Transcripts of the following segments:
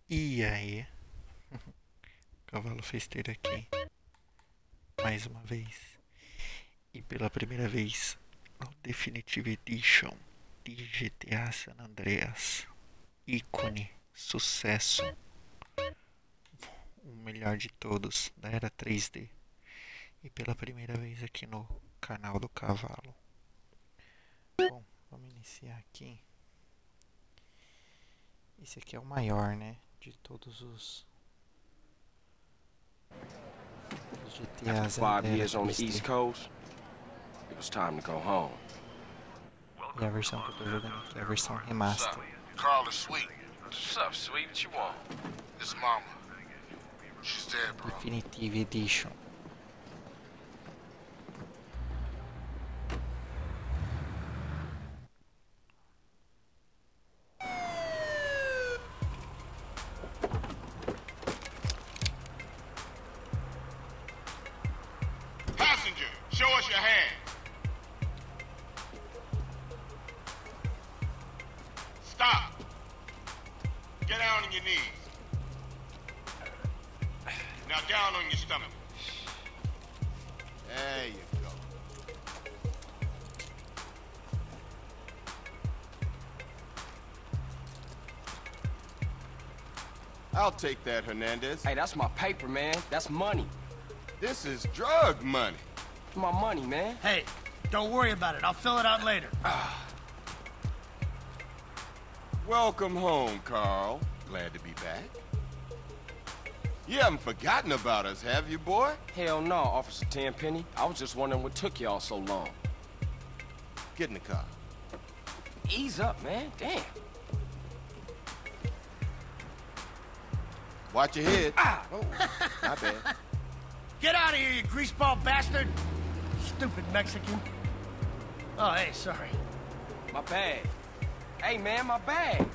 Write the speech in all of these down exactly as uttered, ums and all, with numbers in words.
E aí, Cavalo Festeiro aqui, mais uma vez. E pela primeira vez no Definitive Edition de G T A San Andreas. Ícone, sucesso, o melhor de todos da era três D. E pela primeira vez aqui no canal do Cavalo. Bom, vamos iniciar aqui. Esse aqui é o maior, né? De todos os, os G T As. After five years on the East Coast, it was time to go home. E a versão que eu tô jogando aqui é a versão remaster. Carl is sweet. What's up, sweet? What you want? His mama. She's dead, bro. Definitive Edition. Passenger, show us your hand. Stop. Get down on your knees. Now down on your stomach. There you go. I'll take that, Hernandez. Hey, that's my paper, man. That's money. This is drug money. My money, man. Hey, don't worry about it. I'll fill it out later. Welcome home, Carl. Glad to be back. You haven't forgotten about us, have you, boy? Hell no, Officer Tenpenny. I was just wondering what took y'all so long. Get in the car. Ease up, man. Damn. Watch your head. Ah! Oh, my bad. Get out of here, you greaseball bastard! Stupid Mexican. Oh, hey, sorry. My bag. Hey, man, my bag.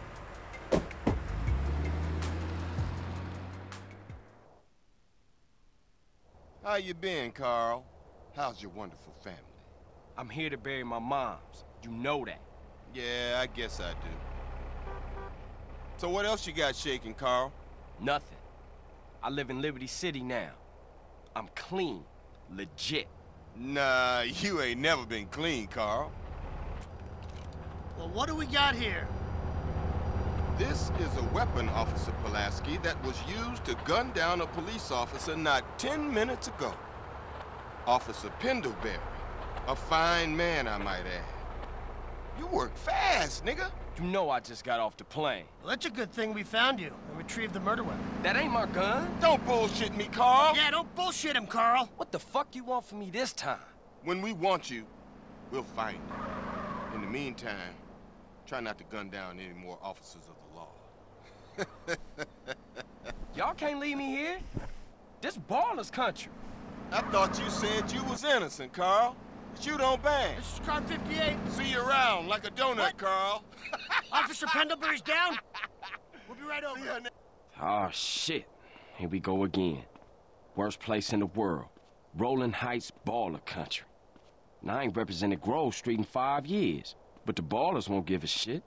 How you been, Carl? How's your wonderful family? I'm here to bury my moms. You know that. Yeah, I guess I do. So what else you got shaking, Carl? Nothing. I live in Liberty City now. I'm clean. Legit. Nah, you ain't never been clean, Carl. Well, what do we got here? This is a weapon, Officer Pulaski, that was used to gun down a police officer not ten minutes ago. Officer Pendlebury. A fine man, I might add. You work fast, nigga. You know I just got off the plane. Well, that's a good thing we found you and retrieved the murder weapon. That ain't my gun. Don't bullshit me, Carl. Yeah, don't bullshit him, Carl. What the fuck you want from me this time? When we want you, we'll find you. In the meantime, try not to gun down any more officers of the law. Y'all can't leave me here. This baller's country. I thought you said you was innocent, Carl. But you don't bang. This is car fifty-eight. See you around like a donut, What? Carl. Officer Pendlebury's down. We'll be right over. See ya now. Oh, shit. Here we go again. Worst place in the world. Rolling Heights baller country. Now, I ain't represented Grove Street in five years, but the ballers won't give a shit.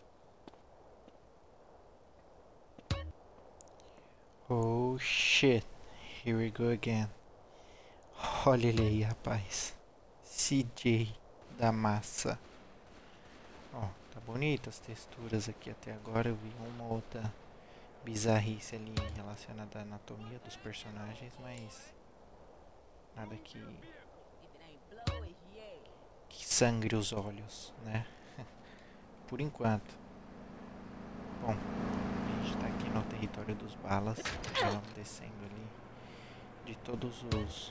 Oh shit, here we go again. Olha ele aí, rapaz. C J da massa. Ó, tá bonita as texturas aqui até agora. Eu vi uma outra bizarrice ali relacionada à anatomia dos personagens, mas nada que que sangre os olhos, né? Por enquanto. Bom, a gente tá aqui no território dos balas. Já vamos descendo ali de todos os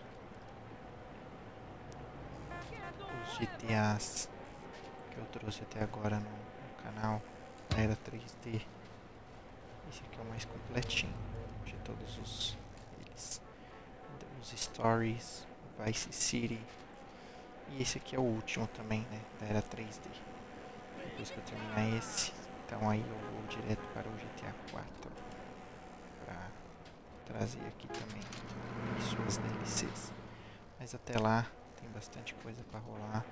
os G T As que eu trouxe até agora no, no canal da era três D. Esse aqui é o mais completinho de todos os eles. Os Stories, Vice City. E esse aqui é o último também, né, da era três D. Depois que eu terminar esse, então aí eu vou direto para o G T A quatro para trazer aqui também suas D L Cs. Mas até lá tem bastante coisa para rolar,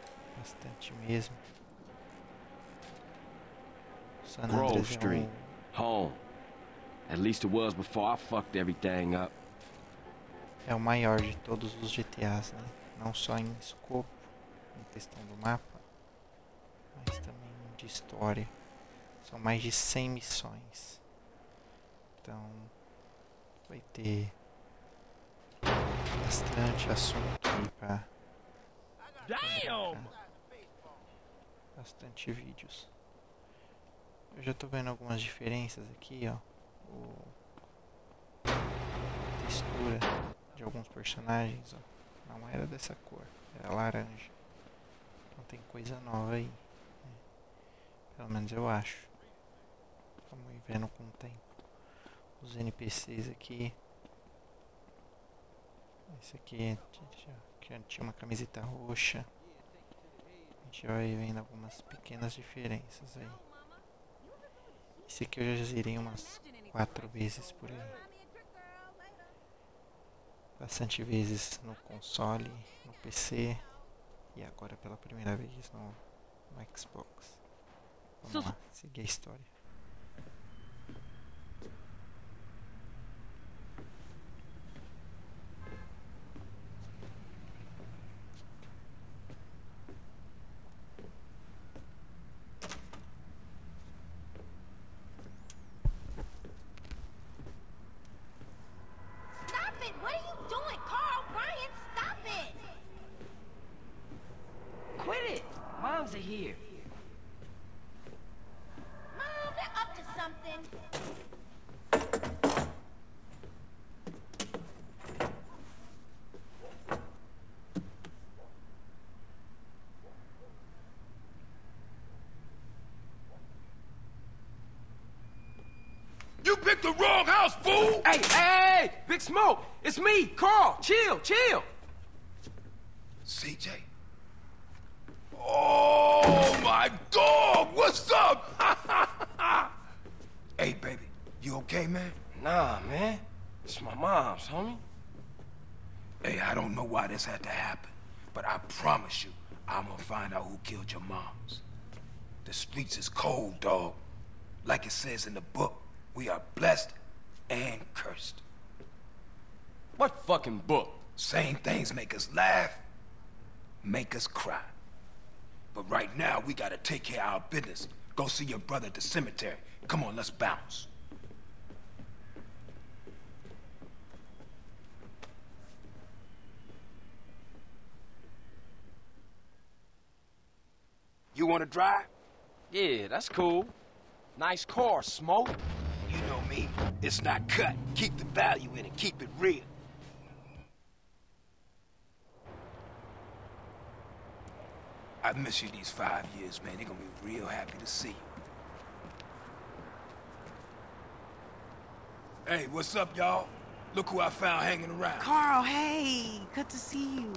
bastante mesmo. San Grove Andreas é Street. um Home. At least it was before I fucked everything up. É o maior de todos os G T As, né? Não só em escopo, em questão do mapa, mas também de história. São mais de cem missões. Então vai ter bastante assunto aí pra, pra bastante vídeos. Eu já tô vendo algumas diferenças aqui, ó. O, a textura de alguns personagens, ó, não era dessa cor, era laranja. Então tem coisa nova aí, né? Pelo menos eu acho. Vamos ir vendo com o tempo. Os N P Cs aqui. Esse aqui que tinha uma camiseta roxa. A gente vai vendo algumas pequenas diferenças aí. Esse aqui eu já zerei umas quatro vezes por aí. Bastante vezes no console, no P C e agora pela primeira vez no, no Xbox. Vamos lá, seguir a história. What are you doing, Carl? Brian, stop it! Quit it! Moms are here. Mom, they're up to something. You picked the wrong house, fool! Hey, hey, hey! Big Smoke! It's me, Carl! Chill, chill! C J? Oh, my dog! What's up? Hey, baby, you okay, man? Nah, man. It's my mom's, homie. Hey, I don't know why this had to happen, but I promise you, I'm gonna find out who killed your moms. The streets is cold, dog. Like it says in the book, we are blessed and cursed. What fucking book? Same things make us laugh, make us cry. But right now, we gotta take care of our business. Go see your brother at the cemetery. Come on, let's bounce. You wanna drive? Yeah, that's cool. Nice car, Smoke. You know me, it's not cut. Keep the value in it, keep it real. I've missed you these five years, man. They're gonna be real happy to see you. Hey, what's up, y'all? Look who I found hanging around. Carl, hey, good to see you.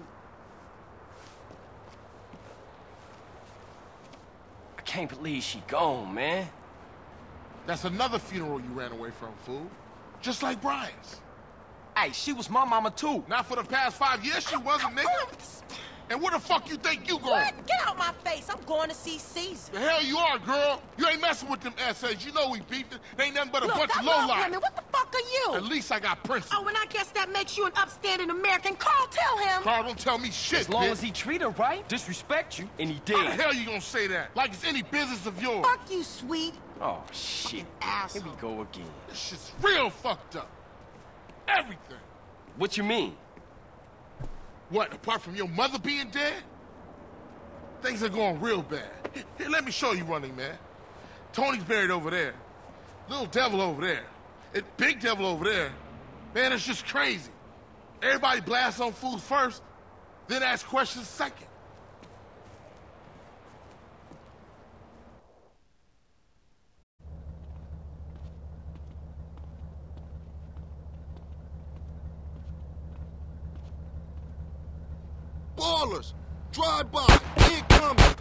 I can't believe she gone, man. That's another funeral you ran away from, fool. Just like Brian's. Hey, she was my mama too. Not for the past five years, she wasn't, nigga. And where the fuck you think you going? What? Get out my face. I'm going to see Caesar. The hell you are, girl. You ain't messing with them S As. You know we beefed it. They ain't nothing but a Look, bunch I of love lowlife. women. What the fuck are you? At least I got principles. Oh, and I guess that makes you an upstanding American. Carl, tell him. Carl, don't tell me shit, As long bitch. as he treat her right, disrespect you, and he How the did. hell you gonna say that? Like it's any business of yours. Fuck you, sweet. Oh, shit. Asshole. Here we go again. This shit's real fucked up. Everything. What you mean? What, apart from your mother being dead? Things are going real bad. Here, let me show you running, man. Tony's buried over there. Little devil over there. And big devil over there. Man, it's just crazy. Everybody blasts on food first, then ask questions second. Ballers, drive-by, incoming.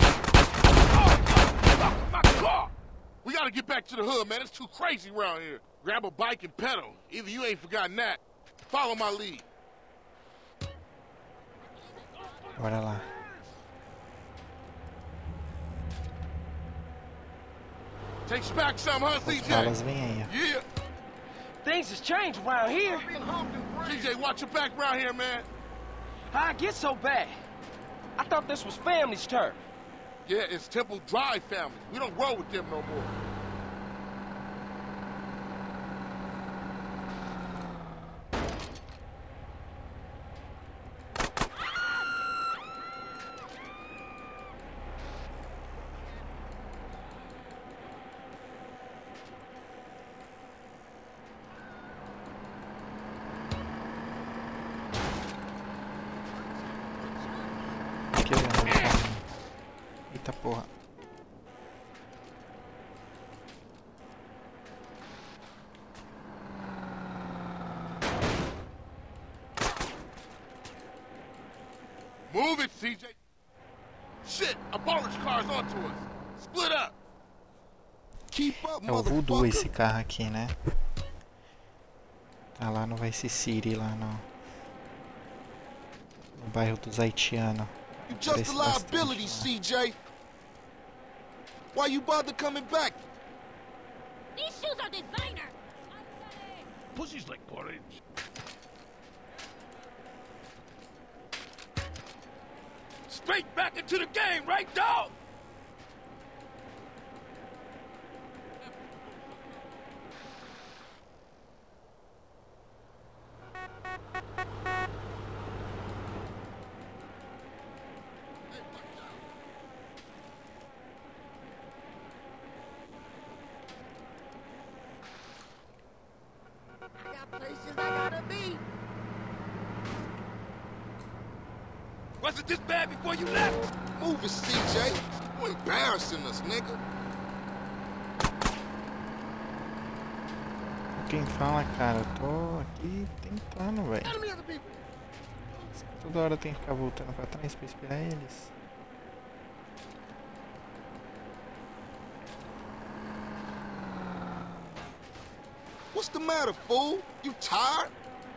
Oh, my car! We gotta get back to the hood, man. It's too crazy around here. Grab a bike and pedal. Either you ain't forgotten that. Follow my lead. Bora lá. Takes back some, huh, As balas vêm aí, ó. Yeah. Things has changed around here. C J, watch your back around here, man. How it get so bad? I thought this was family's turf. Yeah, it's Temple Drive family. We don't roll with them no more. Eita porra. Move it, C J. Shit, a Baller's car's onto us. Split up. Keep up, É o Voodoo motherfucker. esse carro aqui, né? Tá lá no Vice City, lá no, no bairro dos haitianos. You just Parece a bastante liability, lá. C J. Why you bother coming back? These shoes are designer. Pussy's like porridge. Straight back into the game, right, dog? I got places I gotta be. Was it this bad before you left? Move it, C J. You embarrassing us, nigga. Quem fala, cara, eu tô aqui tentando, velho. Enemy of the people. Toda hora tem que ficar voltando pra trás pra esperar eles. What's the matter, fool? You tired?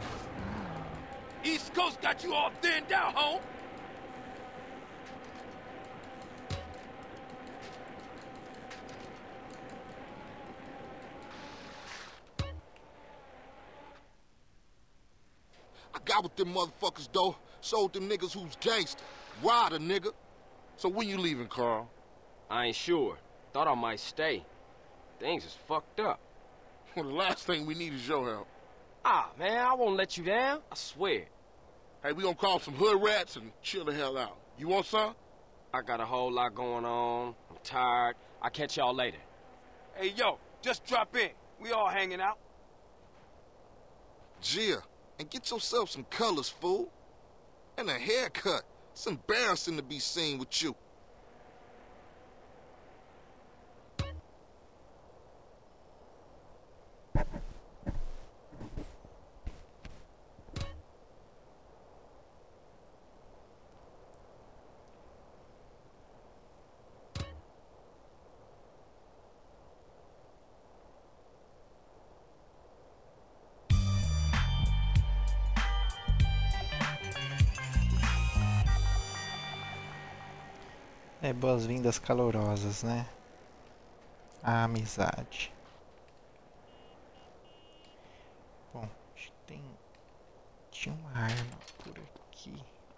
East Coast got you all thinned out, home. I got with them motherfuckers, though. Sold them niggas who's gangster. Rider, nigga. So when you leaving, Carl? I ain't sure. Thought I might stay. Things is fucked up. Well, the last thing we need is your help. Ah, man, I won't let you down. I swear. Hey, we gonna call some hood rats and chill the hell out. You want some? I got a whole lot going on. I'm tired. I'll catch y'all later. Hey, yo, just drop in. We all hanging out. Gia, and get yourself some colors, fool. And a haircut. It's embarrassing to be seen with you. É, boas-vindas calorosas, né? A amizade. Bom, acho que tem... Tinha uma arma por aqui.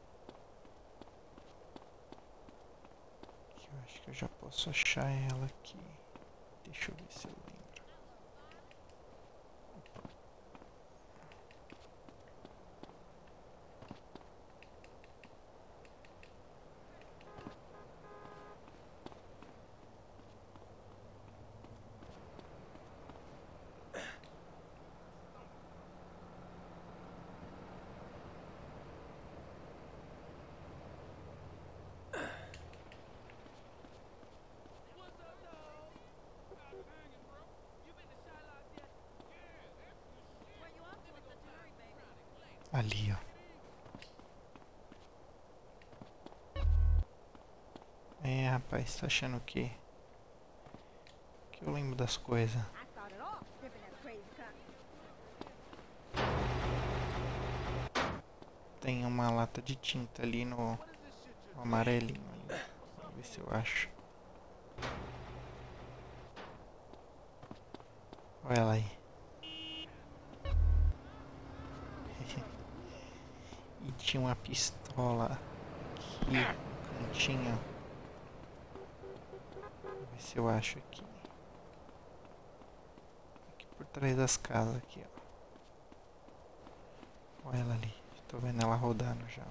Que eu acho que eu já posso achar ela aqui. Deixa eu ver se eu lembro. Ali, ó. É, rapaz, tá achando o quê? Que eu lembro das coisas. I started off stripping that crazy cop. Tem uma lata de tinta ali no, no amarelinho ali. Vamos ver se eu acho. Olha ela aí. E tinha uma pistola aqui no cantinho. Vou ver se eu acho aqui. Aqui por trás das casas aqui, ó. Olha ela ali. Tô vendo ela rodando já.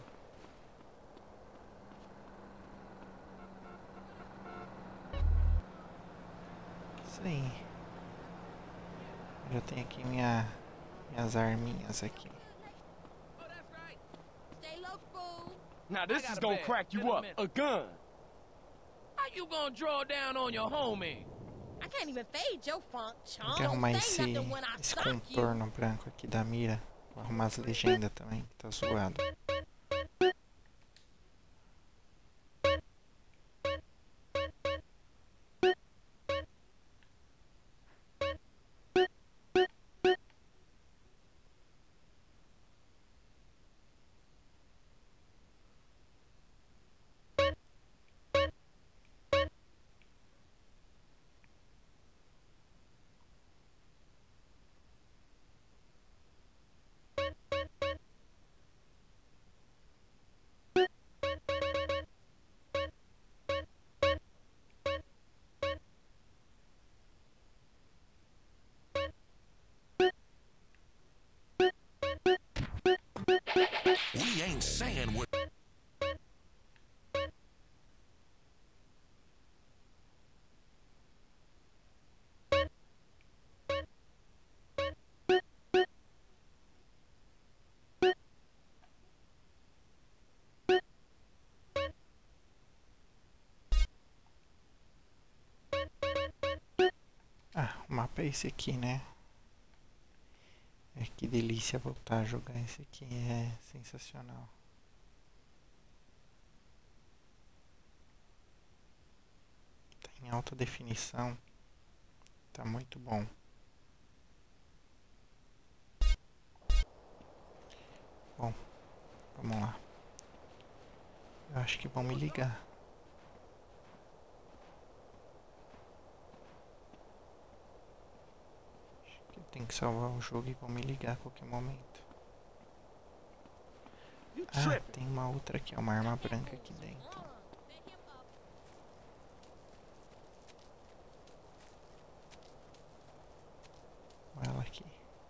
Isso aí. Já tenho aqui minha, minhas arminhas aqui. Now this is gonna crack you up. A gun. How you gonna draw down on your homie? I can't even fade your funk, Tem Chon. que arrumar Don't say esse, nothing when I esse sock you. contorno branco aqui da mira. Vou arrumar as legendas também, que tá zoado. We ain't saying what. Ah, o mapa é esse aqui, né? É, que delícia voltar a jogar esse aqui, é sensacional. Tá em alta definição, tá muito bom. Bom, vamos lá. Eu acho que vão me ligar. Tem que salvar o jogo e vão me ligar a qualquer momento. Ah, tem uma outra aqui, uma arma branca aqui dentro. Olha ela aqui.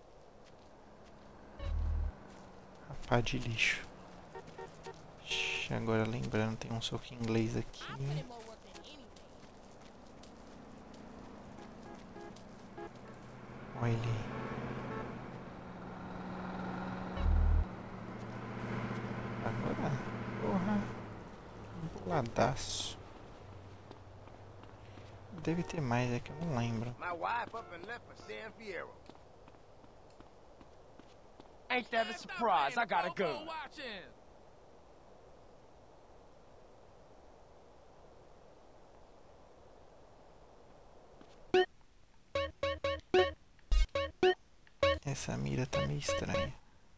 A pá de lixo. Ixi, agora lembrando, tem um soco em inglês aqui. Olha ele. Agora, porra, boladaço. Deve ter mais, é que eu não lembro. My wife up and left for San Fierro. Ain't that a surprise? I got a gun. Essa mira tá meio estranha.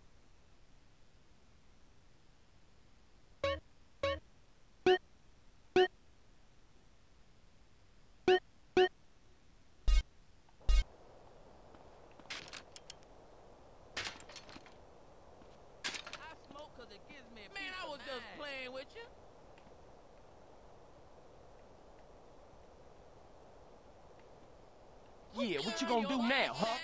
Yeah, what you gonna do now, huh?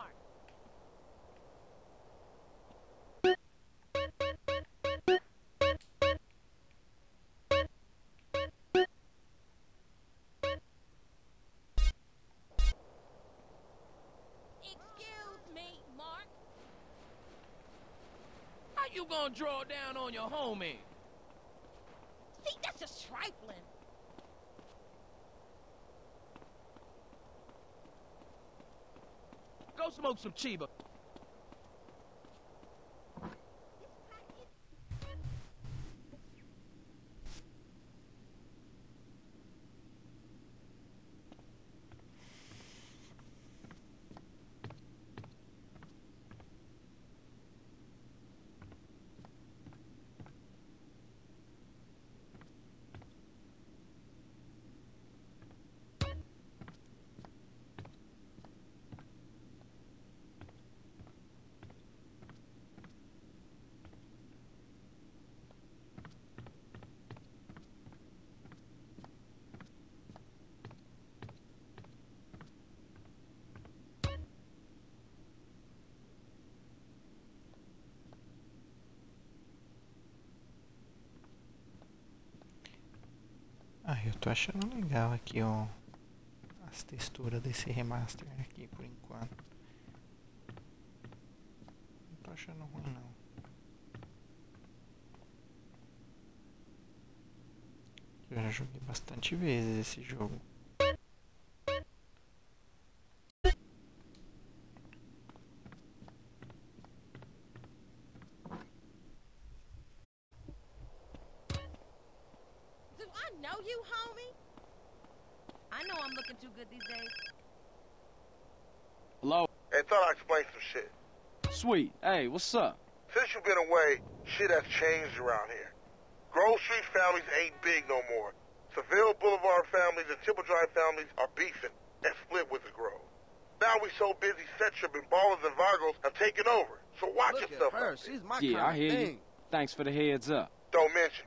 You gonna draw down on your homie? See, that's just trifling. Go smoke some Chiba. Eu tô achando legal aqui, ó, as texturas desse remaster aqui por enquanto. Não tô achando ruim não. Eu já joguei bastante vezes esse jogo. Know you, homie? I know I'm looking too good these days. Hello? Hey, thought I'd explain some shit. Sweet. Hey, what's up? Since you've been away, shit has changed around here. Grove Street families ain't big no more. Seville Boulevard families and Temple Drive families are beefing and split with the Grove. Now we so busy, Setchup and Ballers and Vagos have taken over. So watch Look yourself at her. out there. She's my Yeah, kind I hear of you. thing. Thanks for the heads up. Don't mention it.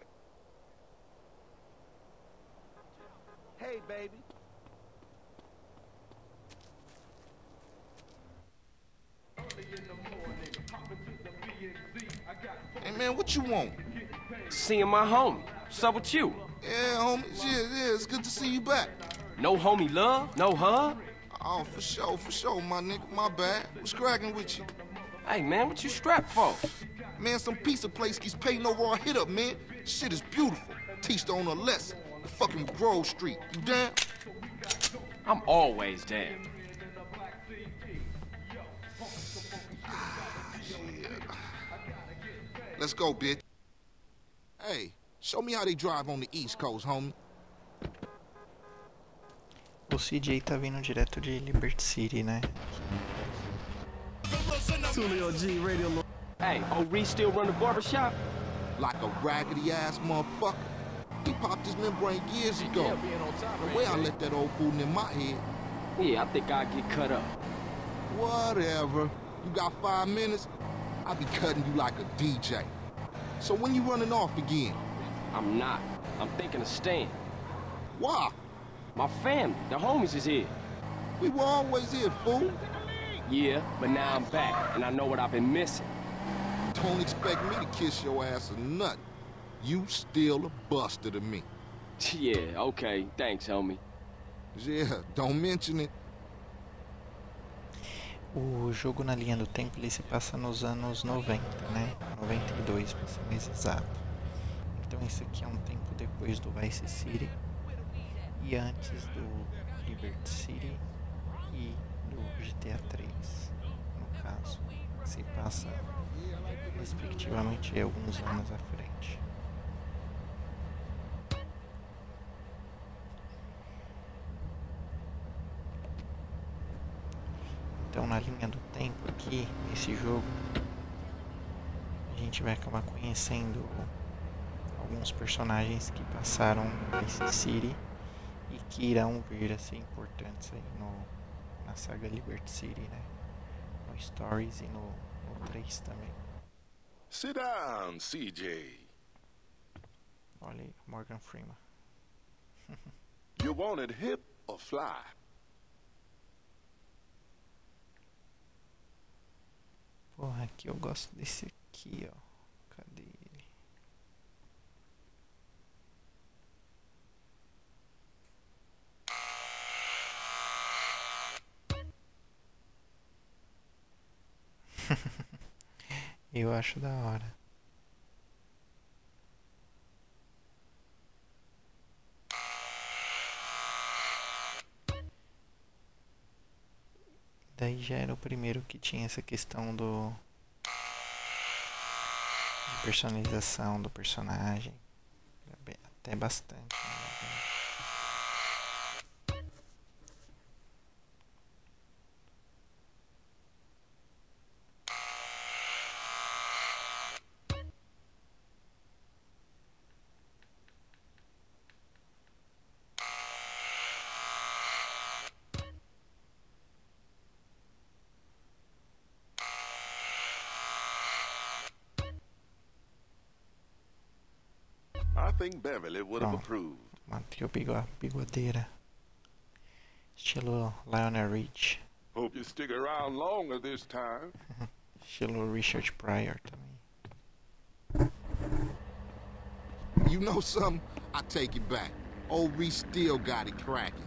Hey, baby. Hey, man, what you want? Seeing my homie. What's up with you? Yeah, homie. Yeah, yeah, it's good to see you back. No homie love? No hug? Oh, for sure, for sure, my nigga. My bad. What's cracking with you? Hey, man, what you strapped for? Man, some pizza place keeps paying over our hit up, man. Shit is beautiful. Teach the owner a lesson. The fucking Grove Street. You down? I'm always down. Ah, yeah. Let's go, bitch. Hey, show me how they drive on the East Coast, homie. O C J tá vindo direto de Liberty City, né? Hey, O'Ree still run the barbershop? Like a raggedy-ass motherfucker. He popped his membrane years ago. The way I let that old bootin' in my head. Yeah, I think I'll get cut up. Whatever. You got five minutes? I'll be cutting you like a D J. So when you running off again? I'm not. I'm thinking of staying. Why? My family, the homies is here. We were always here, fool. Yeah, but now I'm back, and I know what I've been missing. Don't expect me to kiss your ass or nothing. You still a buster to me. Yeah, okay. Thanks, homie. Yeah, don't mention it. O jogo na linha do tempo ele se passa nos anos noventa, né? noventa e dois, para ser mais exato. Então esse aqui é um tempo depois do Vice City e antes do Liberty City e do G T A três, no caso. Se passa respectivamente alguns anos à frente. Então na linha do tempo aqui, nesse jogo, a gente vai acabar conhecendo alguns personagens que passaram Vice City e que irão vir a ser importantes aí no, na saga Liberty City, né? No Stories e no, no três também. Sit down, C J. Olha aí, Morgan Freeman. You want it hip or fly? Porra, aqui eu gosto desse aqui, ó. Cadê ele? Eu acho da hora. Daí já era o primeiro que tinha essa questão do de personalização do personagem, até bastante, né? I think Beverly would have Pronto, approved. manter o bigo- bigodeira, estilo Lionel Rich, Hope you stick around longer this time. estilo Richard Pryor também. You know something? I take it back. Old Reese still got it cracking.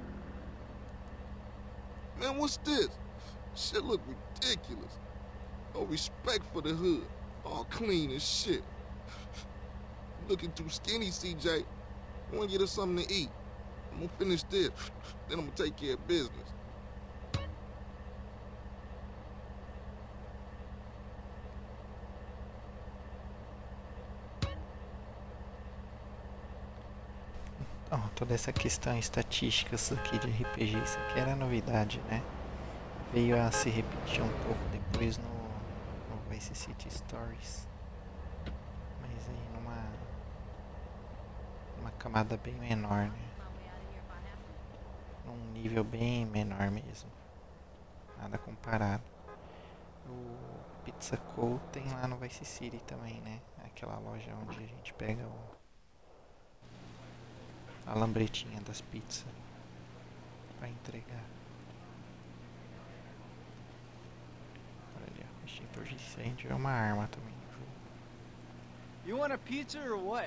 Man, what's this? Shit look ridiculous. No respect for the hood. All clean as shit. Looking too skinny, C J. I wanna get us something to eat. I'm gonna finish this, then I'm gonna take care of business. Oh, toda essa questão estatísticas aqui de R P G, isso aqui era novidade, né? Veio a se repetir um pouco depois no, no Vice City Stories, mas aí numa, numa camada bem menor, né? Num nível bem menor mesmo, nada comparado. O Pizza Co tem lá no Vice City também, né? Aquela loja onde a gente pega o a lambretinha das pizzas para entregar. Olha ali, ó, extintor de incêndio é uma arma também no jogo. You want a pizza or what?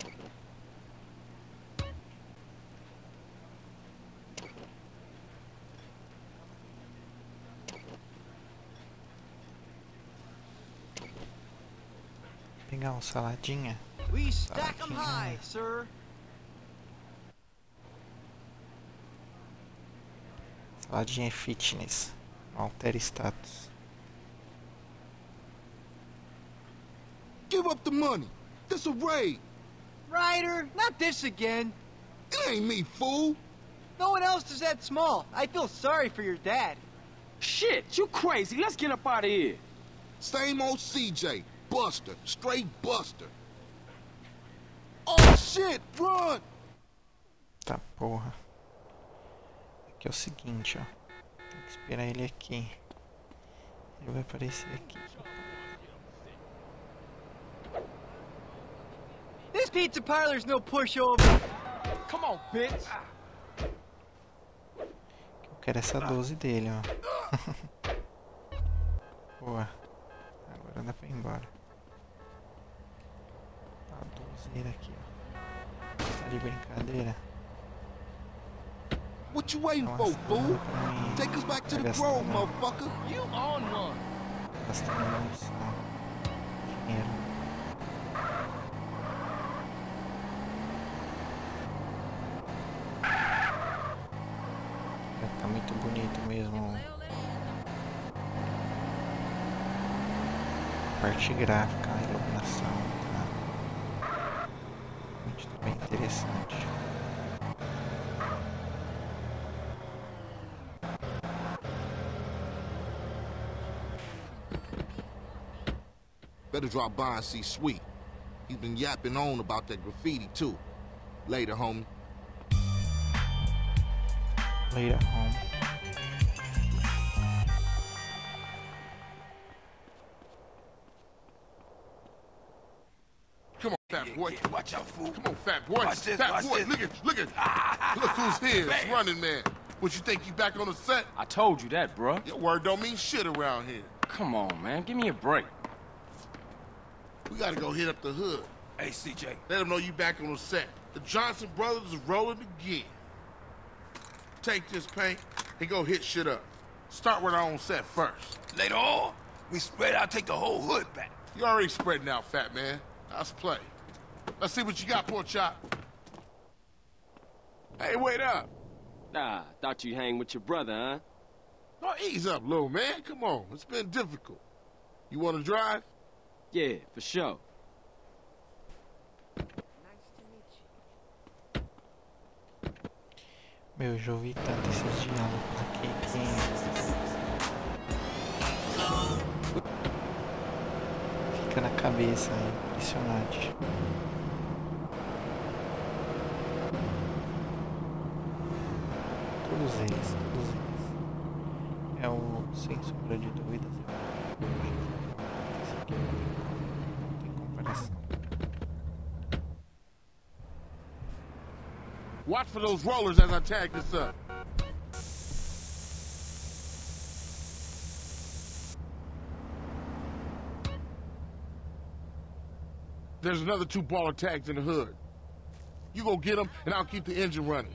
Pegar uma saladinha. We stack them high, sir. Saladinha é fitness, não altera status. Give up the money. This a raid. Ryder, not this again. It ain't me, fool. No one else is that small. I feel sorry for your dad. Shit, you crazy. Let's get up out of here. Same old C J. Buster. Straight Buster. Oh, shit. Run. Tá, porra. Aqui é o seguinte, ó. Tem que esperar ele aqui. Ele vai aparecer aqui. This pizza parlor's no pushover. Come on, bitch. Eu quero essa doze dele, ó. Boa. Agora dá pra ir embora. A dozeira aqui, ó. Tá de brincadeira. What you waiting for, fool? Take us back to the grove, motherfucker. You on one. Gastando munição. Dinheiro. Tá muito bonito mesmo. Parte gráfica, a iluminação, tá? Muito bem interessante. Better drop by and see Sweet. He's been yapping on about that graffiti, too. Later, homie. Later, home. Come on, fat boy. Yeah, watch out, fool. Come on, fat boy. Watch this, fat watch boy, this. look at, look at. Look who's here, it's Running Man. What, you think you back on the set? I told you that, bruh. Your word don't mean shit around here. Come on, man. Give me a break. We gotta go hit up the hood. Hey, C J. Let them know you back on the set. The Johnson brothers is rolling again. Take this paint and go hit shit up. Start with our own set first. Later on, we spread out, take the whole hood back. You already spreading out, fat man. Let's play. Let's see what you got, Pork Chop. Hey, wait up. Nah, thought you hang with your brother, huh? Oh, ease up, little man. Come on, it's been difficult. You want to drive? Yeah, for sure. Meu, eu já ouvi tanto esses diálogos aqui que... fica na cabeça, é impressionante. Todos eles, todos eles. É o, sem sombra de dúvidas, esse aqui não tem comparação. Watch for those rollers as I tag this up. There's another two baller tags in the hood. You go get them, and I'll keep the engine running.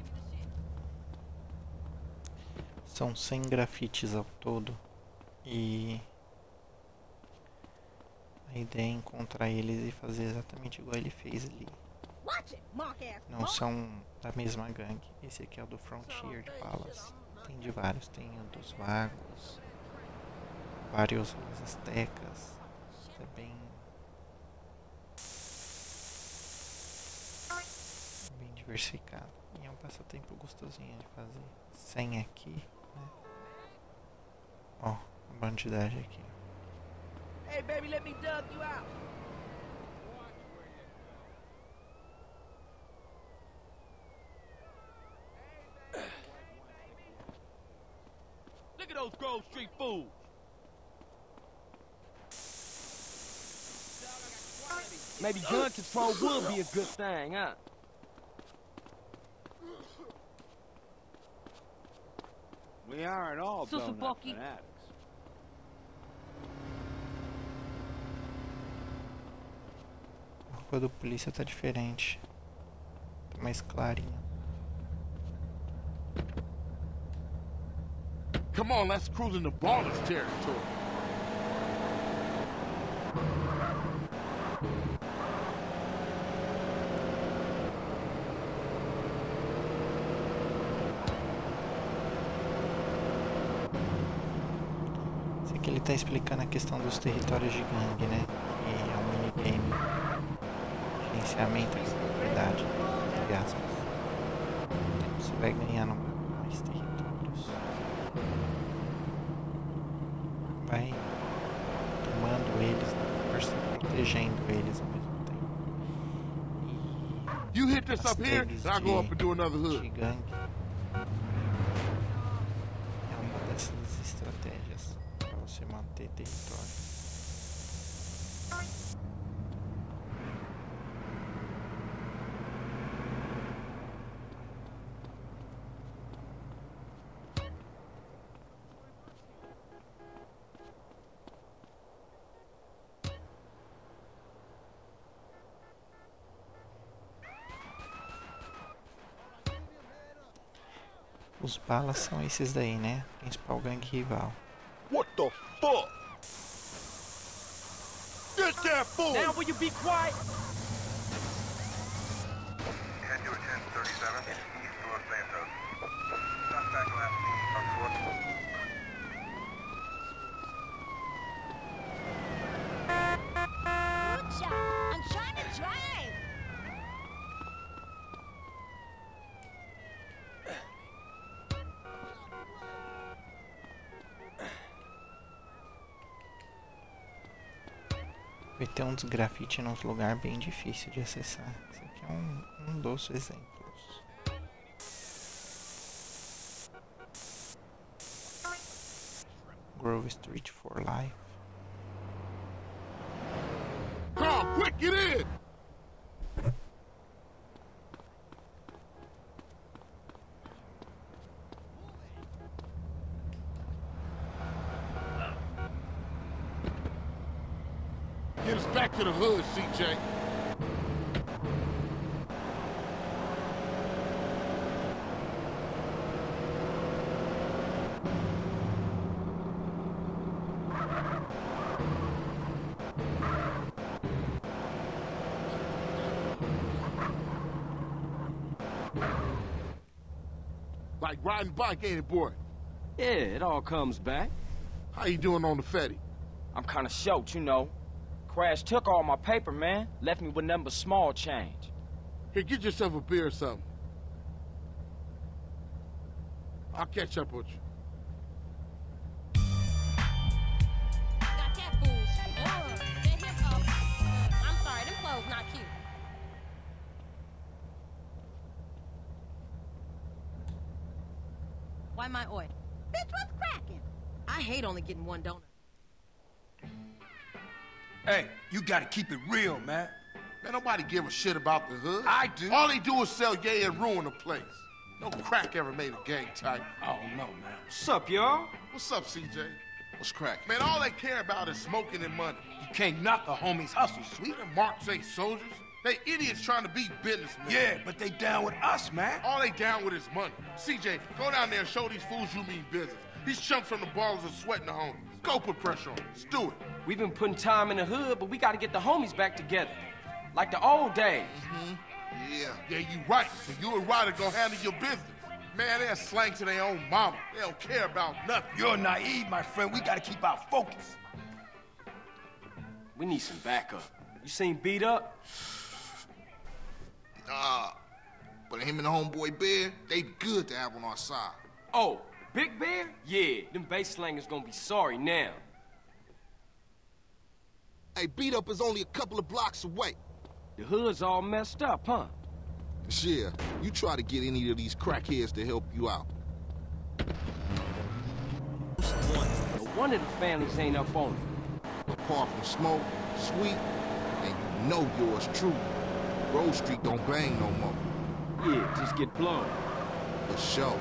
São cem grafites ao todo e a ideia é encontrar eles e fazer exatamente igual ele fez ali. Não são da mesma gangue. Esse aqui é o do Frontier de Palace. Tem de vários, tem o dos Vagos, vários Aztecas. É bem bem diversificado e é um passatempo gostosinho de fazer. Sem aqui, né? Ó, a bandidagem aqui. Hey baby, let me dug you out. Look at those Grove Street fools. Maybe gun control would be a good thing, huh? We aren't all So, donut Bucky. fanatics. A roupa do polícia tá diferente. Tá mais clarinha. Come on, let's cruise into Ballas territory. Esse aqui ele tá explicando a questão dos territórios de gangue, né? Que é um minigame de gerenciamento de propriedade, entre aspas. Você vai ganhando mais territórios. Vai tomando eles na força, protegendo eles ao mesmo tempo. You hit this As up here, tags and I'll go up de- and do another de hood. gangue é uma dessas estratégias para você manter território. Os balas são esses daí, né? Principal gangue rival. What the fuck? Get that fool! Now will you be quiet? Head to ten thirty-seven, east of Los Santos. Suspect last seen on foot. Good shot. I'm trying to drive. Vai ter uns grafites nos lugares bem difícil de acessar. Esse aqui é um, um dos exemplos. Grove Street for Life. Come on, quick, get in! Get us back to the hood, C J. Like riding bike, ain't it, boy? Yeah, it all comes back. How you doing on the Fetty? I'm kinda short, you know. Crash took all my paper, man. Left me with nothing but small change. Here, get yourself a beer or something. I'll catch up with you. Got that fool. Oh, let him go. I'm sorry, them clothes not cute. Why my oil? Bitch, what's cracking? I hate only getting one donut. Hey, you gotta keep it real, man. Man, nobody give a shit about the hood. I do. All they do is sell yay and ruin the place. No crack ever made a gang type. I don't know, man. What's up, y'all? What's up, C J? What's crack? Man, all they care about is smoking and money. You can't knock a homie's hustle, sweet. Them marks ain't soldiers. They idiots trying to be businessmen. Yeah, but they down with us, man. All they down with is money. C J, go down there and show these fools you mean business. These chumps from the ballers are sweating the homies. Go put pressure on them. Let's do it. We've been putting time in the hood, but we gotta get the homies back together. Like the old days. Mm-hmm. Yeah, yeah, you right. So you and Ryder gonna handle your business. Man, they're slang to their own mama. They don't care about nothing. You're naive, my friend. We gotta keep our focus. We need some backup. You seen Beat Up? Nah, but him and the homeboy Bear, they good to have on our side. Oh, Big Bear? Yeah, them bass slangers gonna be sorry now. Hey, Beat Up is only a couple of blocks away. The hood's all messed up, huh? Yeah, you try to get any of these crackheads to help you out. No wonder the families ain't up on it. Apart from Smoke, Sweet, and you know yours truly. Grove Street don't bang no more. Yeah, just get blown. For sure.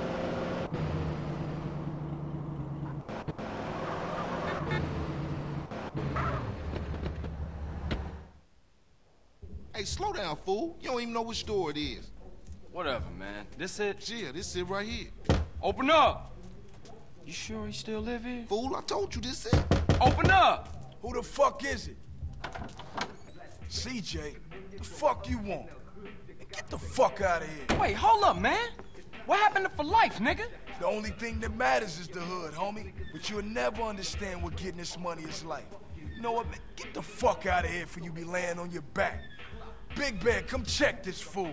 Hey, slow down, fool. You don't even know which store it is. Whatever, man. This it? Yeah, this it right here. Open up! You sure he still live here? Fool, I told you this it. Open up! Who the fuck is it? C J, the fuck you want? Get the fuck out of here. Wait, hold up, man. What happened to For Life, nigga? The only thing that matters is the hood, homie. But you'll never understand what getting this money is like. You know what, man? Get the fuck out of here before you be laying on your back. Big Bear, come check this fool.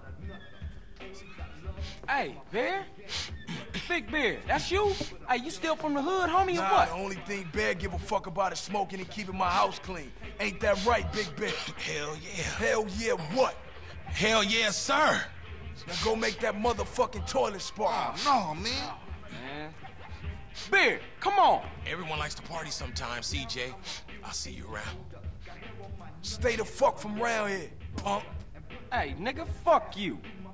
Hey, Bear? Big Bear, that's you? Hey, you still from the hood, homie, nah, or what? The only thing Bear give a fuck about is smoking and keeping my house clean. Ain't that right, Big Bear? Hell yeah. Hell yeah what? Hell yeah, sir. Now go make that motherfucking toilet spark. Oh, no, man. Oh, man. Bear, come on. Everyone likes to party sometimes, C J. I'll see you around. Stay the fuck from around here, punk. Hey, nigga, fuck you.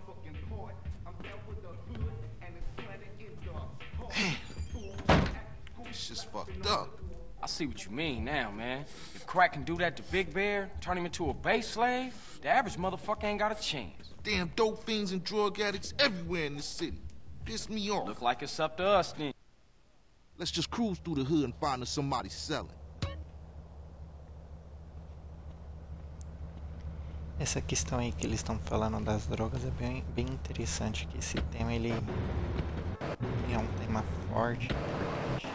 It's just fucked up. I see what you mean now, man. If Crack can do that to Big Bear, turn him into a base slave, the average motherfucker ain't got a chance. Damn dope fiends and drug addicts everywhere in the city. Piss me off. Look like it's up to us, then. Let's just cruise through the hood and find us somebody selling. Essa questão aí que eles estão falando das drogas é bem, bem interessante, que esse tema ele, ele é um tema forte, importante.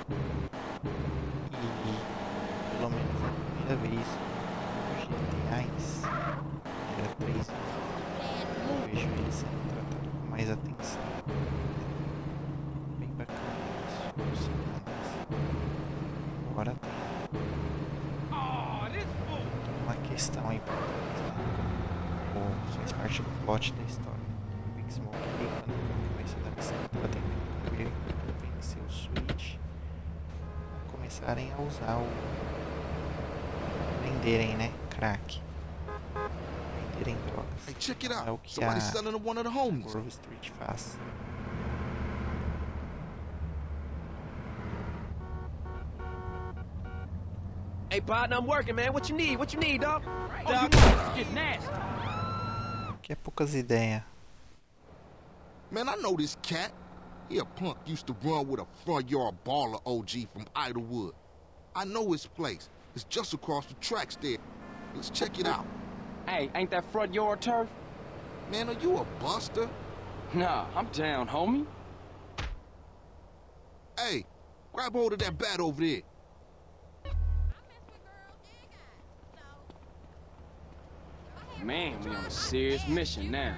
E pelo menos a primeira vez no G T As, era três, eu vejo ele sendo tratado com mais atenção. Bem bacana isso, os cinemas. Agora tem uma questão aí por trás, né? Ou faz parte do plot da história. O Big Smoke, no começo da missão, estava tentando convencer o Sweet a começarem a usar o... venderem, né? Crack. Venderem drogas. Hey, check it out. É o que Somebody's a selling to one of the homies. Grove Street faz. Hey, partner, I'm working, man. What you need? What you need, dog? Oh, you motherfuckers get nasty. Que é poucas ideias. Man, I know this cat. He a punk used to run with a front yard baller O G from Idlewood. I know his place. It's just across the tracks there. Let's check it out. Hey, ain't that front yard turf? Man, are you a buster? Nah, I'm down, homie. Hey, grab hold of that bat over there. Man, we on a serious mission now.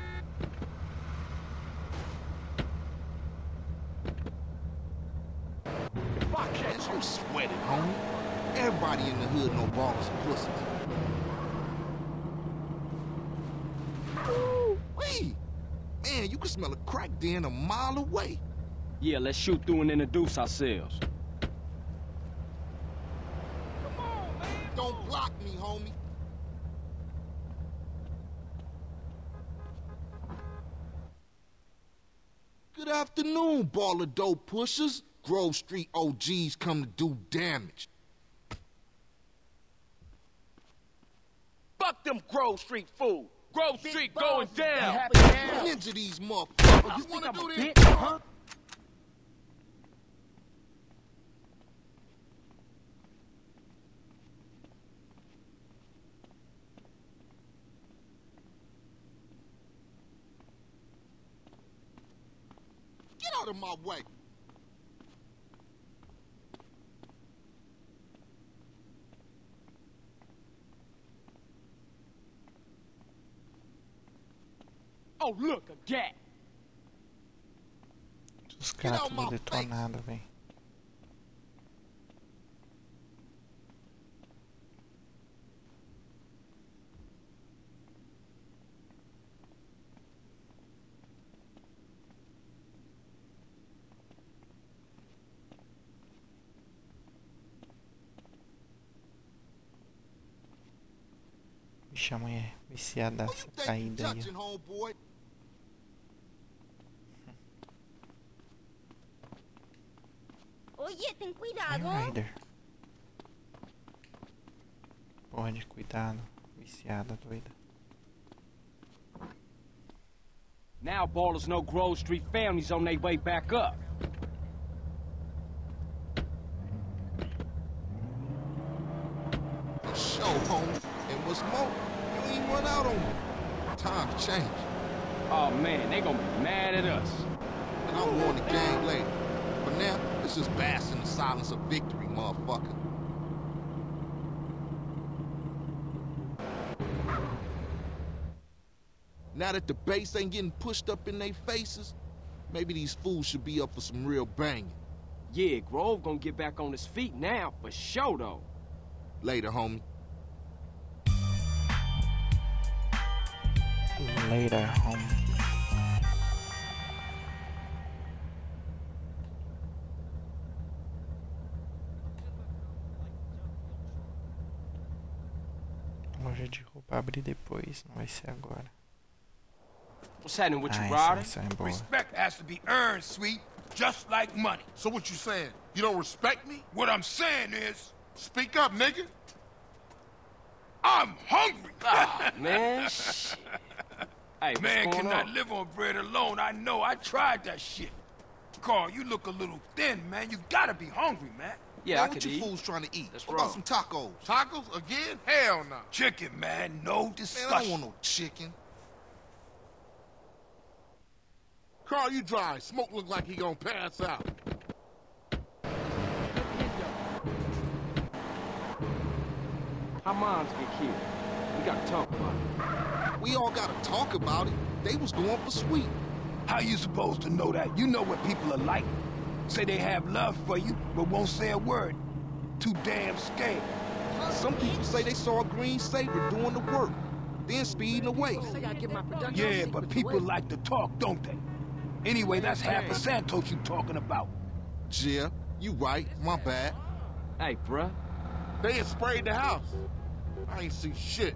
Fuck that, don't sweat it, homie. Everybody in the hood know ballers and pussies. Wee! Man, you can smell a crack den a mile away. Yeah, let's shoot through and introduce ourselves. Don't block me, homie. Good afternoon, baller dope pushers. Grove Street O Gs come to do damage. Fuck them Grove Street fools. Grove Street going down. Ninja these motherfuckers. You wanna do this? Huh? Get out of my way. Oh, look, a gat. Os caras tudo detonado, velho. Vixe, a mulher viciada dessa caída aí. Oye, ten cuidado. Rider. Porra de cuidado. Viciada, doida. Now Ballers know Grove Street families on their way back up. Show, homie. And what's more, you ain't run out on me. Times change. Oh man, they gonna be mad at us. And I'll warn the gang later. But now, let's just bask in the silence of victory, motherfucker. Now that the bass ain't getting pushed up in their faces, maybe these fools should be up for some real banging. Yeah, Grove gonna get back on his feet now, for sure though. Later, homie. Later, homie. Loja de roupa abre depois, não vai ser agora. What's happening with Ah, you, essa Ryder? missão é boa. Respect has to be earned, sweet, just like money. So what you saying? You don't respect me? What I'm saying is, Speak up, nigga. I'm hungry. Ah, man, shit. Hey, Man what's going cannot on? live on bread alone. I know. I tried that shit. Carl, you look a little thin, man. You gotta be hungry, man. Yeah, man, I what could you eat. fools trying to eat? That's what about wrong. some tacos? Tacos again? Hell no. Chicken, man. No discussion. Man, I don't want no chicken. Carl, you dry. Smoke look like he gonna pass out. How moms get killed? We gotta talk about it. We all gotta talk about it. They was going for sweet. How you supposed to know that? You know what people are like. Say they have love for you, but won't say a word. Too damn scared. Some people say they saw a green Saber doing the work, then speeding away. Yeah, but people like to talk, don't they? Anyway, that's half of Santos you talking about. Yeah, you right. My bad. Hey, bruh. They had sprayed the house. I ain't see shit.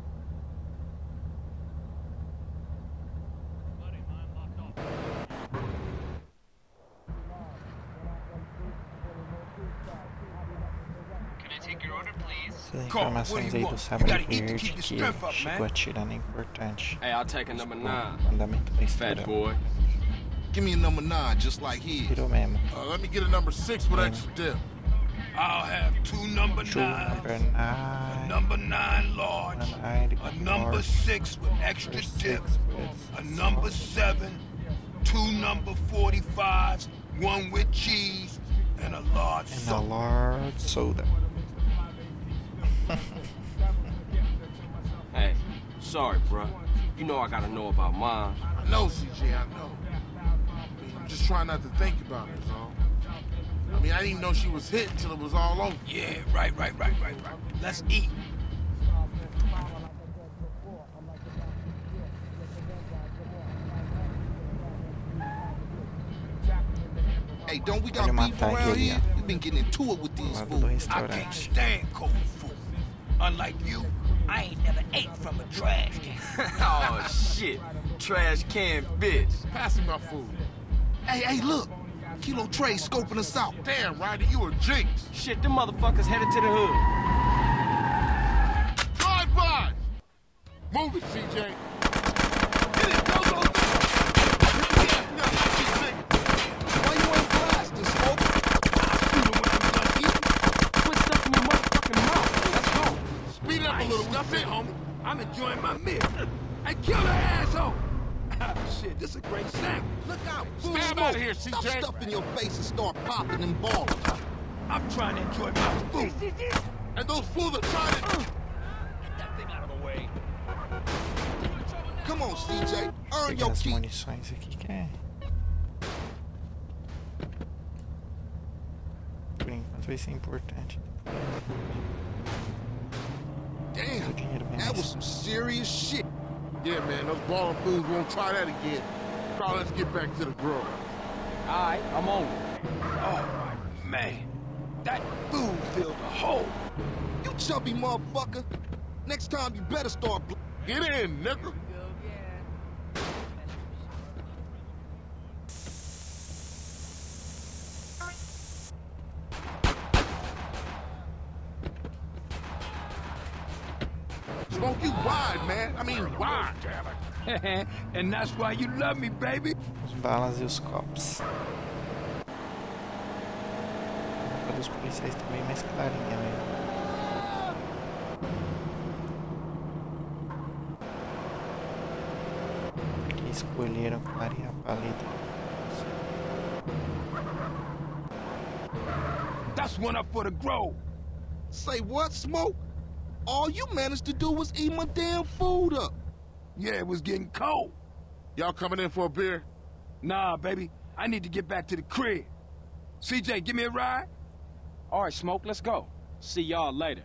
Essas informações aí do Sabre Verde que chegou atirando é importante. Hey, I'll take a number nine. Mandamento da história. Fat boy. Give me a number nine, just like his. Virou mesmo. Uh, let me get a number six with extra dip. I'll have two number Two nines. number nine. A number nine large. One nine A number large. six with extra Six dip. with A number seven. Two number forty-fives. One with cheese. And a large And a soda. large soda. Hey, sorry, bruh. You know I gotta know about mine. I know, C J, I know. I mean, I'm just trying not to think about it, so. I mean, I didn't even know she was hit until it was all over. Yeah, right, right, right, right, right. Let's eat. Hey, don't we got Olha beef matar around aquele, here? ó. We been getting into it with these Lado do fools. I restaurante. can't stand cold food. Unlike you, I ain't never ate from a trash can. Oh, shit. Trash can bitch. Pass me my food. Hey, hey, look. Kilo Trey scoping us out. Damn, Ryder, you a jinx. Shit, them motherfuckers headed to the hood. Drive by! Move it, C J. Get it, go, go, go. Why you ain't blasting, Smoke? I'll shoot him when I'm done eating. Quit stuffing your motherfucking mouth. Let's go. Speed up I a ain't little. stuffing, homie. I'm enjoying my meal. Hey, kill the asshole. Ah, shit, this is a great snack. Look out, fool. Stay Smoke. out of here, C J. Stop stuffing your face and start popping them balls. I'm trying to enjoy my food. And those fools are trying to... Get that thing out of the way. Come on, C J. Earn Pegar your as keep. munições aqui que é. Por enquanto vai ser importante. Damn, O dinheiro vem that mais. was some serious shit. Yeah, man, those balling fools won't try that again. Now let's get back to the grove. All right, I'm on it. Oh, my man. That food filled a hole. You chubby motherfucker. Next time you better start... Get in, nigga. Smoke you wide, man. I mean wide. And that's why you love me, baby. Os balas e os copos. A dos policiais tá bem mais clarinha, velho. Que escolheram clarear a paleta. That's one up for the Grove. Say what, Smoke? All you managed to do was eat my damn food up. Yeah, it was getting cold. Y'all coming in for a beer? Nah, baby. I need to get back to the crib. C J, give me a ride? All right, Smoke, let's go. See y'all later.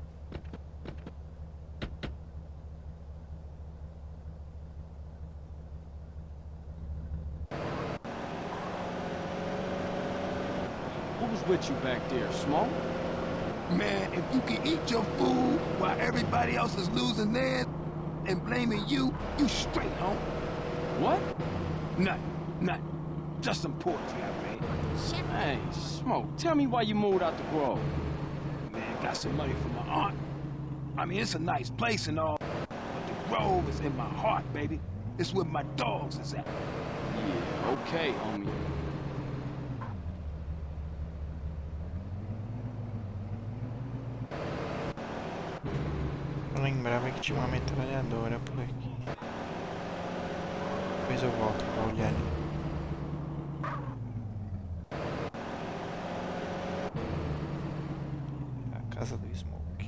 Who was with you back there, Smoke? Man, if you can eat your food while everybody else is losing theirs and blaming you, you straight, home. What? Nothing, nothing. Just some poetry I read. Hey, Smoke, tell me why you moved out the Grove. Man, got some money from my aunt. I mean, it's a nice place and all, but the Grove is in my heart, baby. It's where my dogs is at. Yeah, okay, homie. Eu lembrava que tinha uma metralhadora por aqui. Depois eu volto pra olhar ali. A casa do Smoke.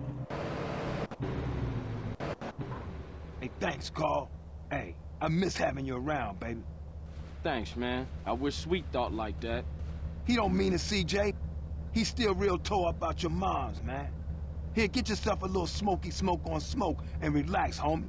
Hey, thanks, Carl. Hey, I miss having you around, baby. Thanks, man. I wish Sweet thought like that. He don't mean it, C J. He's still real tore up about your moms, man. Here, get yourself a little smoky smoke on smoke and relax, homie.